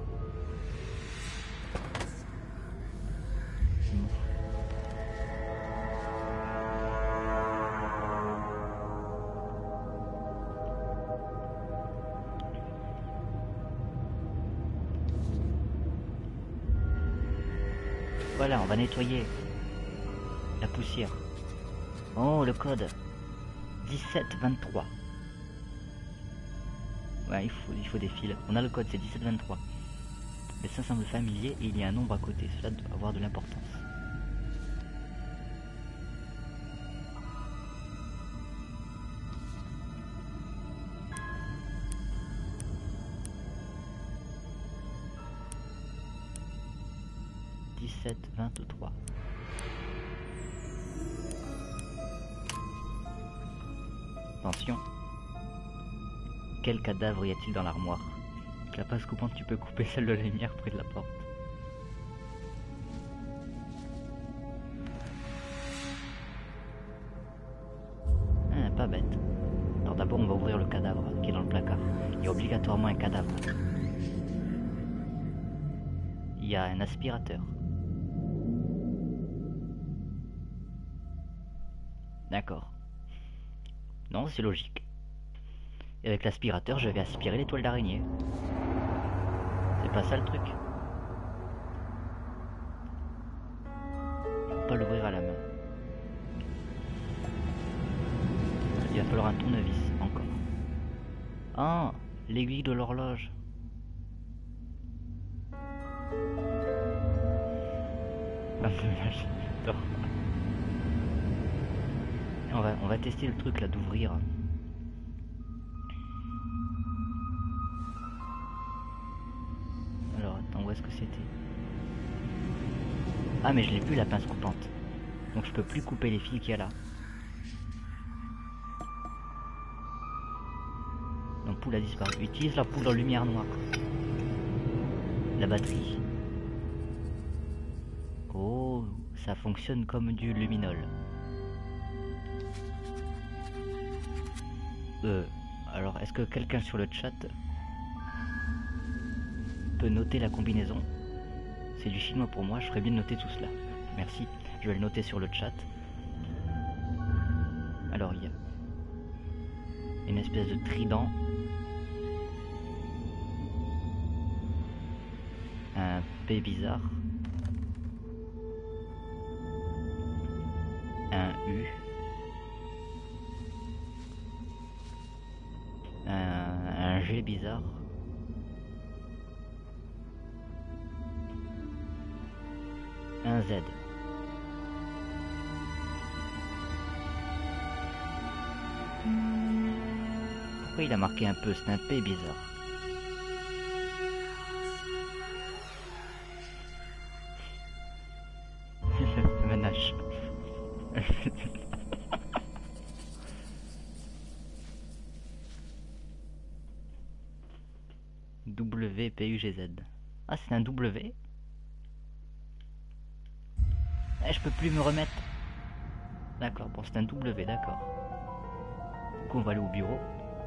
[SPEAKER 1] Voilà, on va nettoyer la poussière. Oh, le code dix-sept vingt-trois. Ouais, il faut, il faut des fils. On a le code, c'est dix-sept vingt-trois. Les cinq symboles familiers et il y a un nombre à côté. Cela doit avoir de l'importance. dix-sept vingt-trois. Attention. Quel cadavre y a-t-il dans l'armoire? Avec la pince coupante, tu peux couper celle de la lumière près de la porte. Ah, pas bête. Alors d'abord, on va ouvrir le cadavre qui est dans le placard. Il y a obligatoirement un cadavre. Il y a un aspirateur. D'accord. Non, c'est logique. Et avec l'aspirateur, je vais aspirer les toiles d'araignée. C'est pas ça le truc. Faut pas l'ouvrir à la main. Il va falloir un tournevis, encore. Ah, l'aiguille de l'horloge. J'adore. On va, on va tester le truc là d'ouvrir. Alors attends, où est-ce que c'était? Ah mais je l'ai plus la pince coupante. Donc je peux plus couper les fils qu'il y a là. L'ampoule a disparu. Utilise l'ampoule en lumière noire. La batterie. Oh, ça fonctionne comme du luminol. Euh, alors, est-ce que quelqu'un sur le chat peut noter la combinaison? C'est du chinois pour moi, je ferais bien de noter tout cela. Merci, je vais le noter sur le chat. Alors, il y a une espèce de trident. Un P bizarre. Un U. Un, un G bizarre. Un Z. Pourquoi il a marqué un peu? C'est un P bizarre. Le ménage. P U G Z. Ah, c'est un W. Eh, je peux plus me remettre. D'accord, bon, c'est un W, d'accord. Du coup, on va aller au bureau.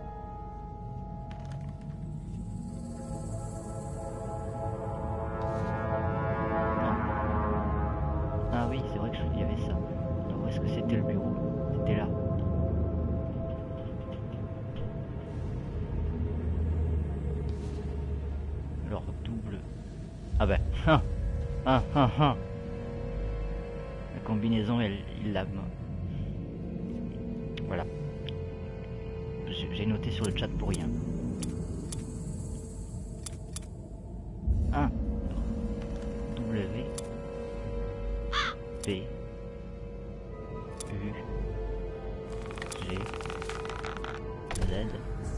[SPEAKER 1] Ah oui, c'est vrai que il y avait ça. Alors, où est-ce que c'était le bureau? C'était là. Alors, double. Ah ben, ah, ah, ah, ah. La combinaison, elle, il l'a. Voilà. J'ai noté sur le chat pour rien. un. W. P. U. G. Z.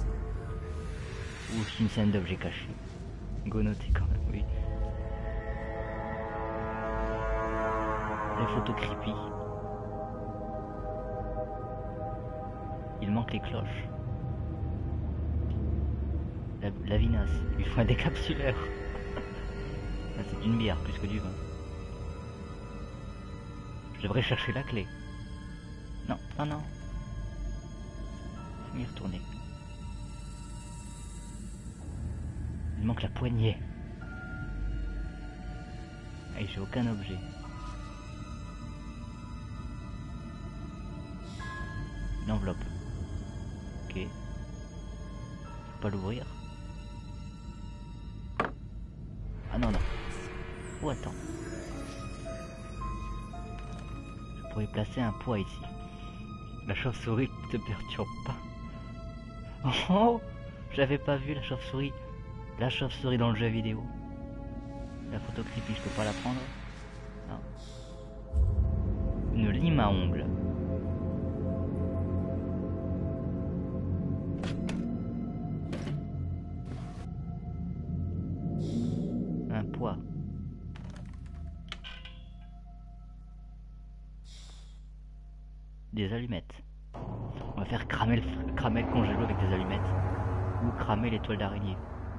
[SPEAKER 1] Ou c'est une scène d'objet caché. Go noter quand même, oui. Les photos creepy. Il manque les cloches. La, la vinasse. Il faut un décapsuleur. C'est une bière plus que du vin. Je devrais chercher la clé. Non, non, non. Je vais y retourner. Il manque la poignée. Et j'ai aucun objet. Une enveloppe. Ok. Faut pas l'ouvrir. Ah non, non. Oh, attends. Je pourrais placer un poids ici. La chauve-souris ne te perturbe pas. Oh, j'avais pas vu la chauve-souris. La chauve-souris dans le jeu vidéo. La photo creepy, je peux pas la prendre. Non. Une lime à ongles. Un poids. Des allumettes. On va faire cramer le, cramer le congélo avec des allumettes. Ou cramer les toiles d'araignée.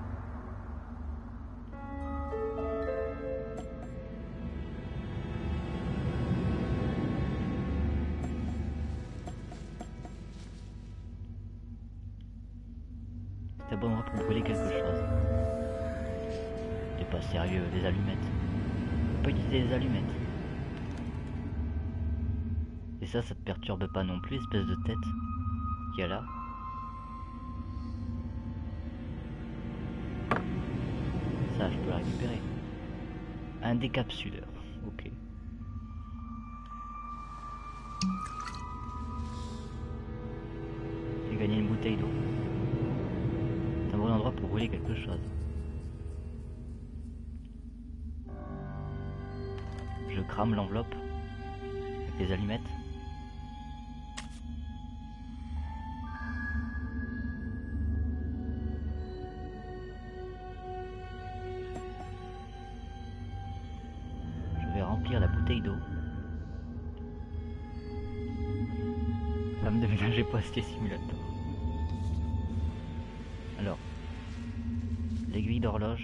[SPEAKER 1] C'est un bon endroit pour brûler quelque chose. T'es pas sérieux, des allumettes. On peut pas utiliser des allumettes. Et ça, ça te perturbe pas non plus, espèce de tête qu'il y a là. Ça, je peux la récupérer. Un décapsuleur, ok. J'ai gagné une bouteille d'eau. C'est un bon endroit pour brûler quelque chose. Je crame l'enveloppe avec les allumettes. Je vais remplir la bouteille d'eau. Femme de ménage et postier simulator. Alors, l'aiguille d'horloge.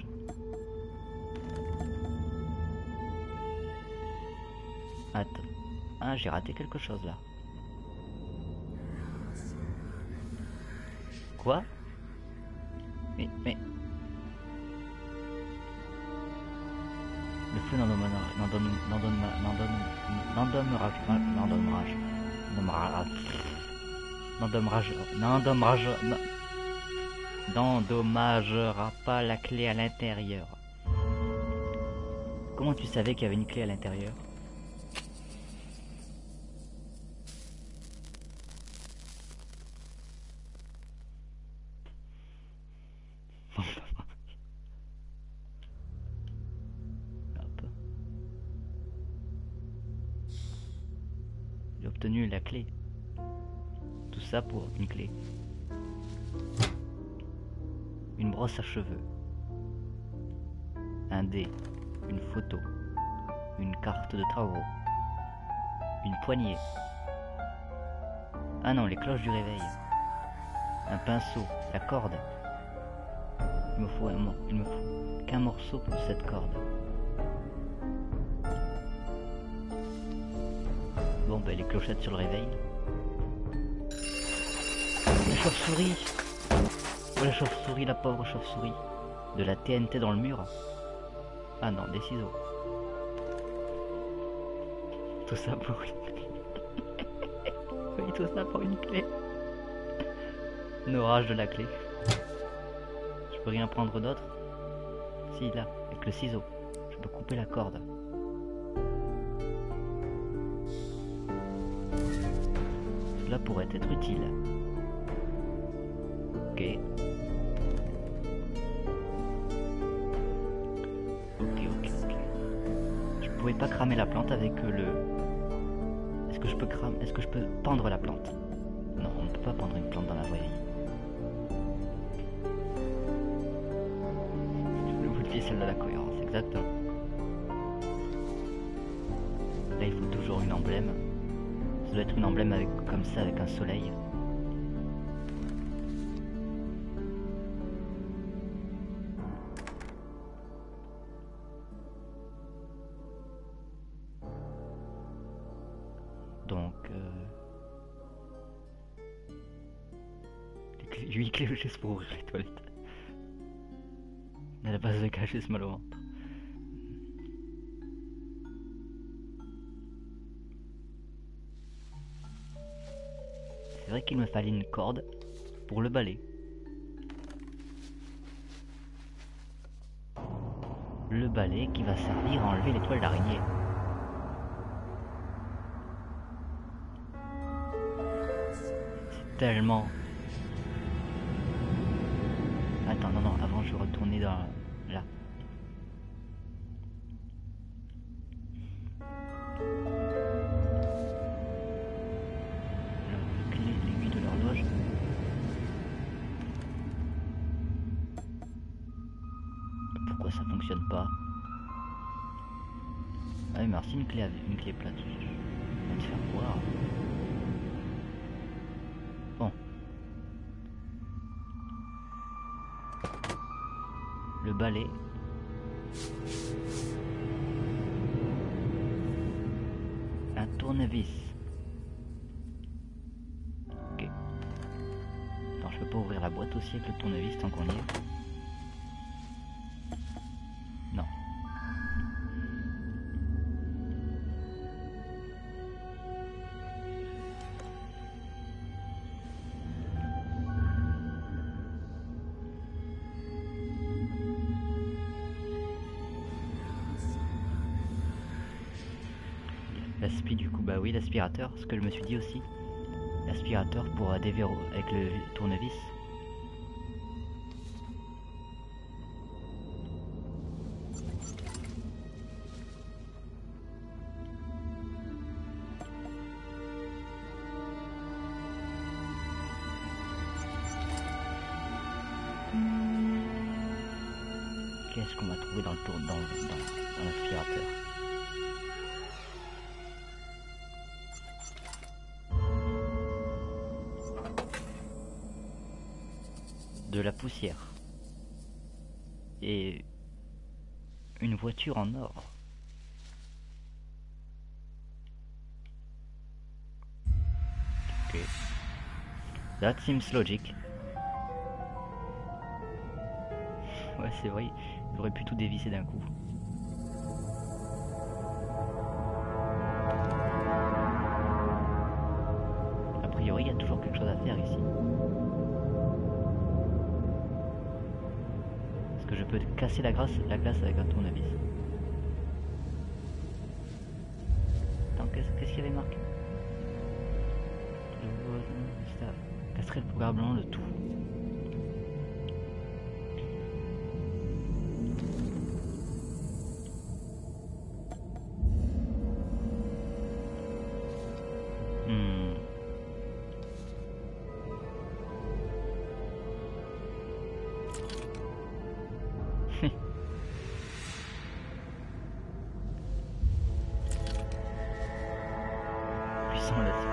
[SPEAKER 1] Attends. Ah, j'ai raté quelque chose là. Quoi? Mais, mais... Le feu n'endommera... N'endommera... N'endommera... N'endommera... N'endommera... N'endommera... N'endommagera pas la clé à l'intérieur. Comment tu savais qu'il y avait une clé à l'intérieur? J'ai obtenu la clé. Tout ça pour une clé. Une brosse à cheveux. Un dé. Une photo. Une carte de travaux. Une poignée. Ah non, les cloches du réveil. Un pinceau. La corde. Il me faut un mot. Il me faut. qu'un morceau pour cette corde. Bon bah les clochettes sur le réveil. La chauve-souris. Oh la chauve-souris, la pauvre chauve-souris. De la T N T dans le mur. Ah non, des ciseaux. Tout ça pour une clé. Oui, tout ça pour une clé. L'orage de la clé. Je peux rien prendre d'autre. Si, là, avec le ciseau. Je peux couper la corde. Cela pourrait être utile. Ok. Ok, ok, ok. Je pouvais pas cramer la plante avec le... Est-ce que je peux cramer... Est-ce que je peux pendre la plante? Non, on ne peut pas pendre une plante dans la vraie vie. Le bout de pied, celle de la cohérence, exactement. Là, il faut toujours une emblème. Ça doit être une emblème avec, comme ça, avec un soleil. Donc, euh... huit clés juste pour ouvrir les toilettes. À la base de cas, juste mal au ventre. C'est vrai qu'il me fallait une corde pour le balai. Le balai qui va servir à enlever les toiles d'araignée. C'est tellement... Attends, non, non, avant je vais retourner dans... là. L'aiguille de l'horloge. Pourquoi ça fonctionne pas? Ah oui, merci, une clé, avec une clé plate. Je vais te faire voir. Bon. Le balai. Un tournevis. Ok. Alors je peux pas ouvrir la boîte aussi avec le tournevis tant qu'on y est. Non. L'aspi du coup, bah oui, l'aspirateur, ce que je me suis dit aussi. L'aspirateur pour euh, déverrouiller avec le tournevis. Qu'est-ce qu'on va trouver dans le tour dans, dans, dans l'aspirateur? De la poussière et une voiture en or. Ok. That seems logic. Ouais, c'est vrai, il aurait pu tout dévisser d'un coup. A priori, il y a toujours quelque chose à faire ici. Est-ce que je peux casser la glace, la glace avec un tournevis? Attends, qu'est-ce qu'il y avait marqué? Casserait le probablement le tout. Hmm. Puissant là-dessus.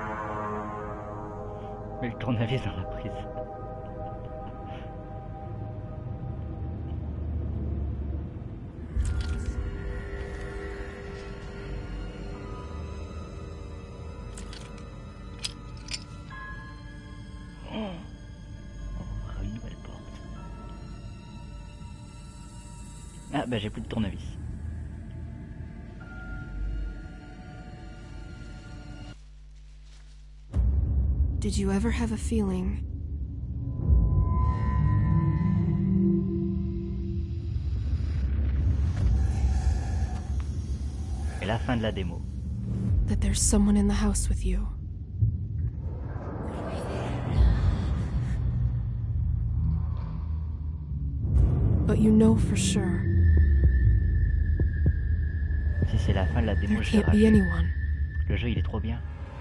[SPEAKER 1] Mais le tournevis dans la prise. bah j'ai plus de tournevis.
[SPEAKER 2] Did you ever have a feeling
[SPEAKER 1] Et la fin de la démo.
[SPEAKER 2] that there's someone in the house with you? But you know for sure
[SPEAKER 1] Si c'est la fin de la démo,
[SPEAKER 2] there
[SPEAKER 1] je vais
[SPEAKER 2] can't be
[SPEAKER 1] rager.
[SPEAKER 2] anyone.
[SPEAKER 1] Le jeu il est trop bien.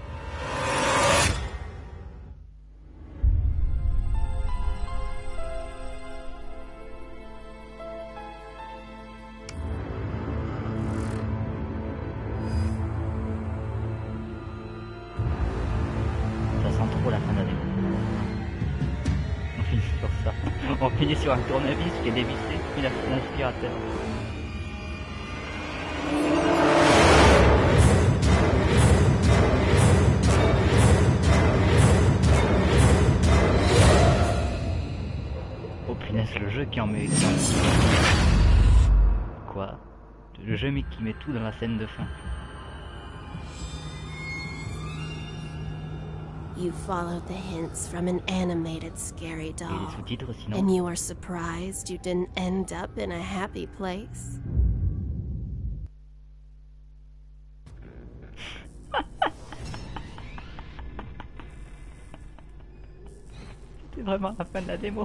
[SPEAKER 1] Ça sent trop la fin de la démo. On finit sur ça. On finit sur un tournevis qui est dévissé, puis l'aspirateur. Oh punaise, le jeu qui en met... qui en- Quoi? Le jeu mais qui met tout dans la scène de fin.
[SPEAKER 3] You followed the hints from an animated scary
[SPEAKER 1] Et les
[SPEAKER 3] doll,
[SPEAKER 1] sous-titres sinon.
[SPEAKER 3] and you were surprised you didn't end up in a happy place.
[SPEAKER 1] C'est vraiment la fin de la démo.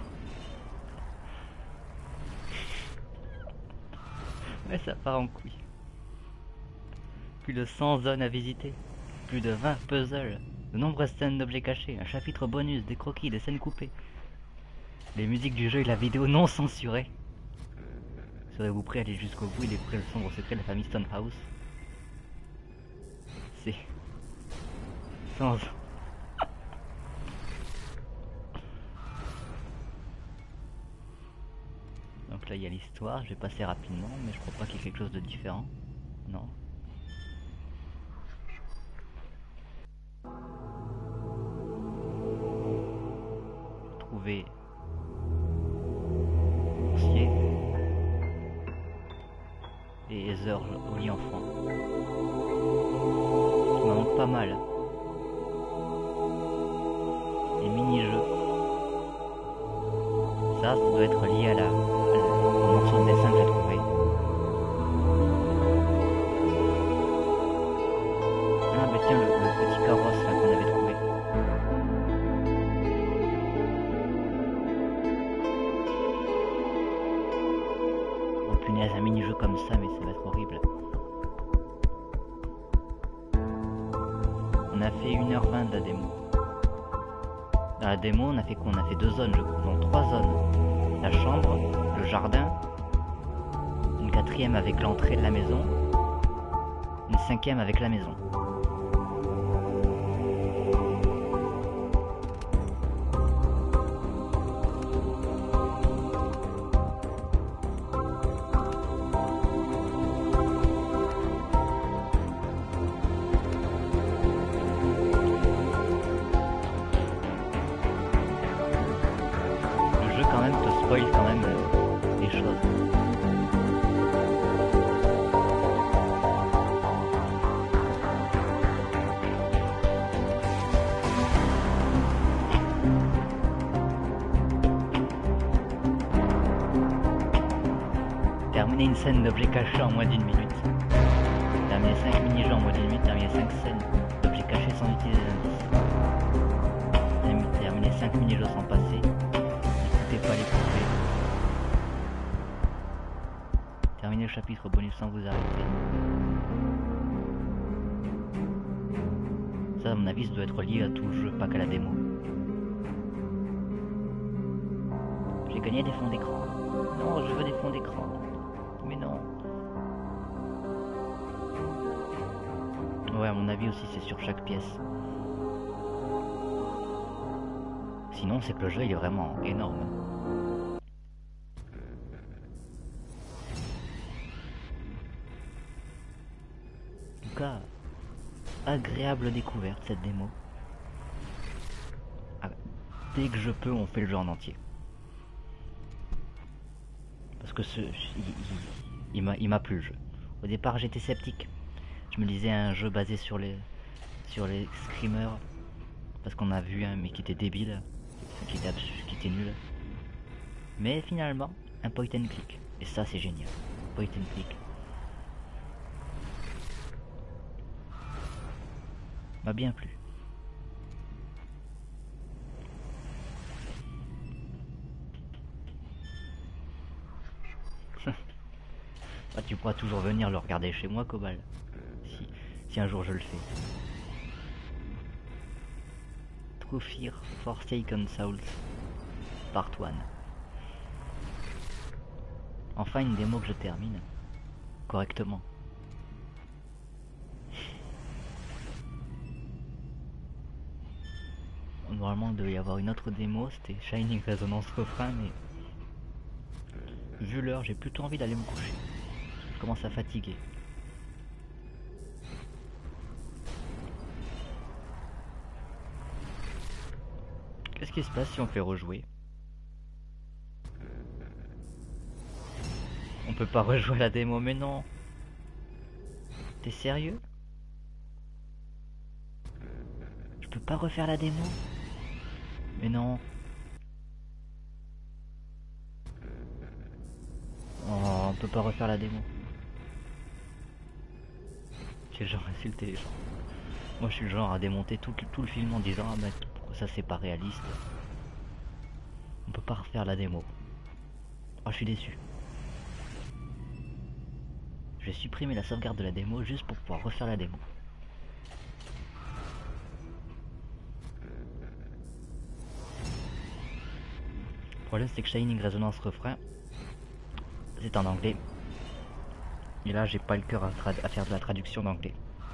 [SPEAKER 1] Ouais, ça part en couille. Plus de cent zones à visiter, plus de vingt puzzles, de nombreuses scènes d'objets cachés, un chapitre bonus, des croquis, des scènes coupées, les musiques du jeu et la vidéo non censurée. Serez-vous prêt à aller jusqu'au bout et découvrir le sombre secret de la famille Stonehouse? C'est... sans... Donc là il y a l'histoire, je vais passer rapidement, mais je crois pas qu'il y ait quelque chose de différent. Non. Trouver Coursier et Heather au lit enfant. Il m'en manque pas mal. Les mini-jeux. Ça, ça doit être lié à la, à la- au morceau de dessin que j'ai trouvé. Ah bah tiens, le, le petit carrosse là qu'on avait trouvé. Oh punaise, un mini-jeu comme ça, mais ça va être horrible. On a fait une heure vingt de la démo. Dans la démo, on a fait quoi? On a fait deux zones, je crois. Non, trois zones. La chambre, le jardin, une quatrième avec l'entrée de la maison, une cinquième avec la maison. Le jeu quand même te spoil quand même euh, des choses. Terminer une scène d'objets cachés en moins d'une minute. Terminer cinq mini-jeux en moins d'une minute. Terminer cinq scènes d'objets cachés sans utiliser d'indices. Termi- Terminer cinq mini-jeux sans passer. N'écoutez pas les coupés. Terminer le chapitre bonus sans vous arrêter. Ça, à mon avis, ça doit être lié à tout le jeu, pas qu'à la démo. J'ai gagné des fonds d'écran. Non, je veux des fonds d'écran. Mais non. Ouais, à mon avis aussi, c'est sur chaque pièce. Sinon, c'est que le jeu, il est vraiment énorme. En tout cas, agréable découverte cette démo. Ah, dès que je peux, on fait le jeu en entier. Parce que ce, il, il- il m'a il m'a plu le jeu. Au départ j'étais sceptique. Je me disais un jeu basé sur les sur les screamers parce qu'on a vu un mais qui était débile, qui était absurde, qui était nul. Mais finalement un point and click et ça c'est génial. Point and click. M'a bien plu. Ah, tu pourras toujours venir le regarder chez moi, Cobal. Si, si un jour je le fais. True Fear Forsaken Souls Part un. Enfin une démo que je termine correctement. Normalement il devait y avoir une autre démo, c'était Shining Resonance Refrain, mais vu l'heure j'ai plutôt envie d'aller me coucher. Je commence à fatiguer. Qu'est-ce qui se passe si on fait rejouer? On peut pas rejouer la démo, mais non. T'es sérieux? Je peux pas refaire la démo? Mais non. Oh, on peut pas refaire la démo. J'ai le genre à insulter les gens. Moi je suis le genre à démonter tout, tout le film en disant ah bah ça c'est pas réaliste. On peut pas refaire la démo. Oh je suis déçu. Je vais supprimer la sauvegarde de la démo juste pour pouvoir refaire la démo. Le problème c'est que Shining Resonance Refrain c'est en anglais. Et là j'ai pas le cœur à, à faire de la traduction d'anglais.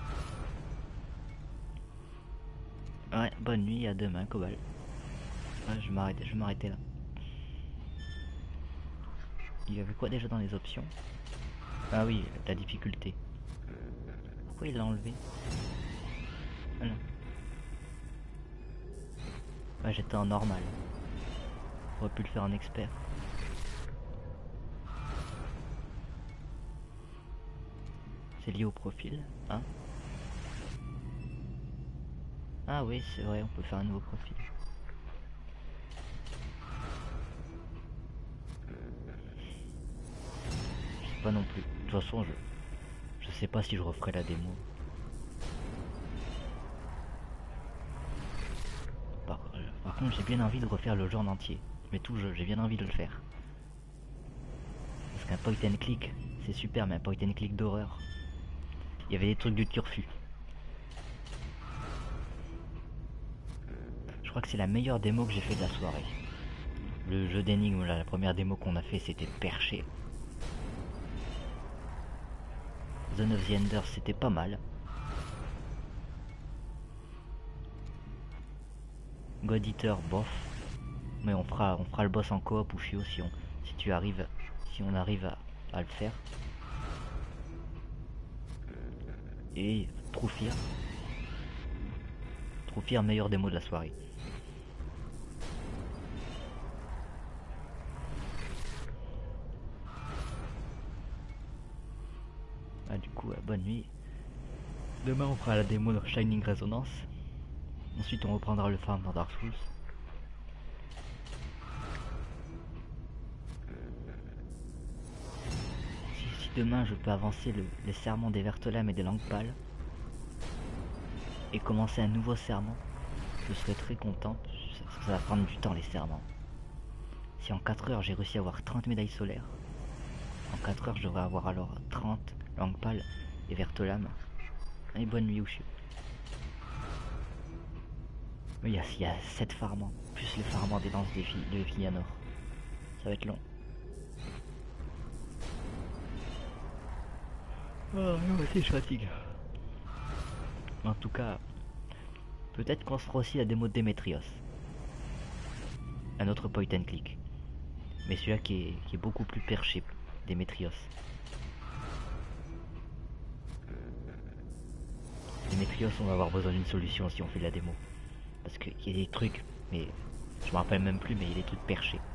[SPEAKER 1] Ouais, bonne nuit, à demain, Cobal. Ouais, je vais m'arrêter, je vais m'arrêter là. Il y avait quoi déjà dans les options? Ah oui, la difficulté. Pourquoi il l'a enlevé? Ah non. Ouais, j'étais en normal. J'aurais pu le faire en expert. C'est lié au profil, hein? Ah oui, c'est vrai, on peut faire un nouveau profil. Je sais pas non plus. De toute façon, je, je sais pas si je referai la démo. Par, euh, par contre, j'ai bien envie de refaire le jeu en entier. Mais tout le jeu, j'ai bien envie de le faire. Parce qu'un point and click, c'est super, mais un point and click d'horreur. Il y avait des trucs du turfu. Je crois que c'est la meilleure démo que j'ai fait de la soirée. Le jeu d'énigmes, la première démo qu'on a fait, c'était perché. Zone of the Enders, c'était pas mal. God Eater, bof. Mais on fera, on fera le boss en coop ou fio si on, si tu arrives, si on arrive à, à le faire. Et True Fear. True Fear, meilleure démo de la soirée. Ah, du coup, euh, bonne nuit. Demain, on fera la démo de Shining Resonance. Ensuite, on reprendra le farm dans Dark Souls. Si, si demain, je peux avancer le, les serments des Vertelames et des Langues Pâles et commencer un nouveau serment, je serais très content. Ça, ça va prendre du temps, les serments. Si en quatre heures, j'ai réussi à avoir trente médailles solaires, en quatre heures, je devrais avoir alors trente Langues Pâles et Vertelames. Et bonne nuit, Ushio. Il y a, il y a sept farmants, plus le farmant des danses des filles, de Filianor. Ça va être long. Oh, moi aussi je fatigue. En tout cas, peut-être qu'on se fera aussi la démo de Demetrios. Un autre point and click. Mais celui-là qui est, qui est beaucoup plus perché, Demetrios. Demetrios, on va avoir besoin d'une solution si on fait la démo. Parce qu'il y a des trucs, mais je me rappelle même plus, mais il y a des trucs perchés.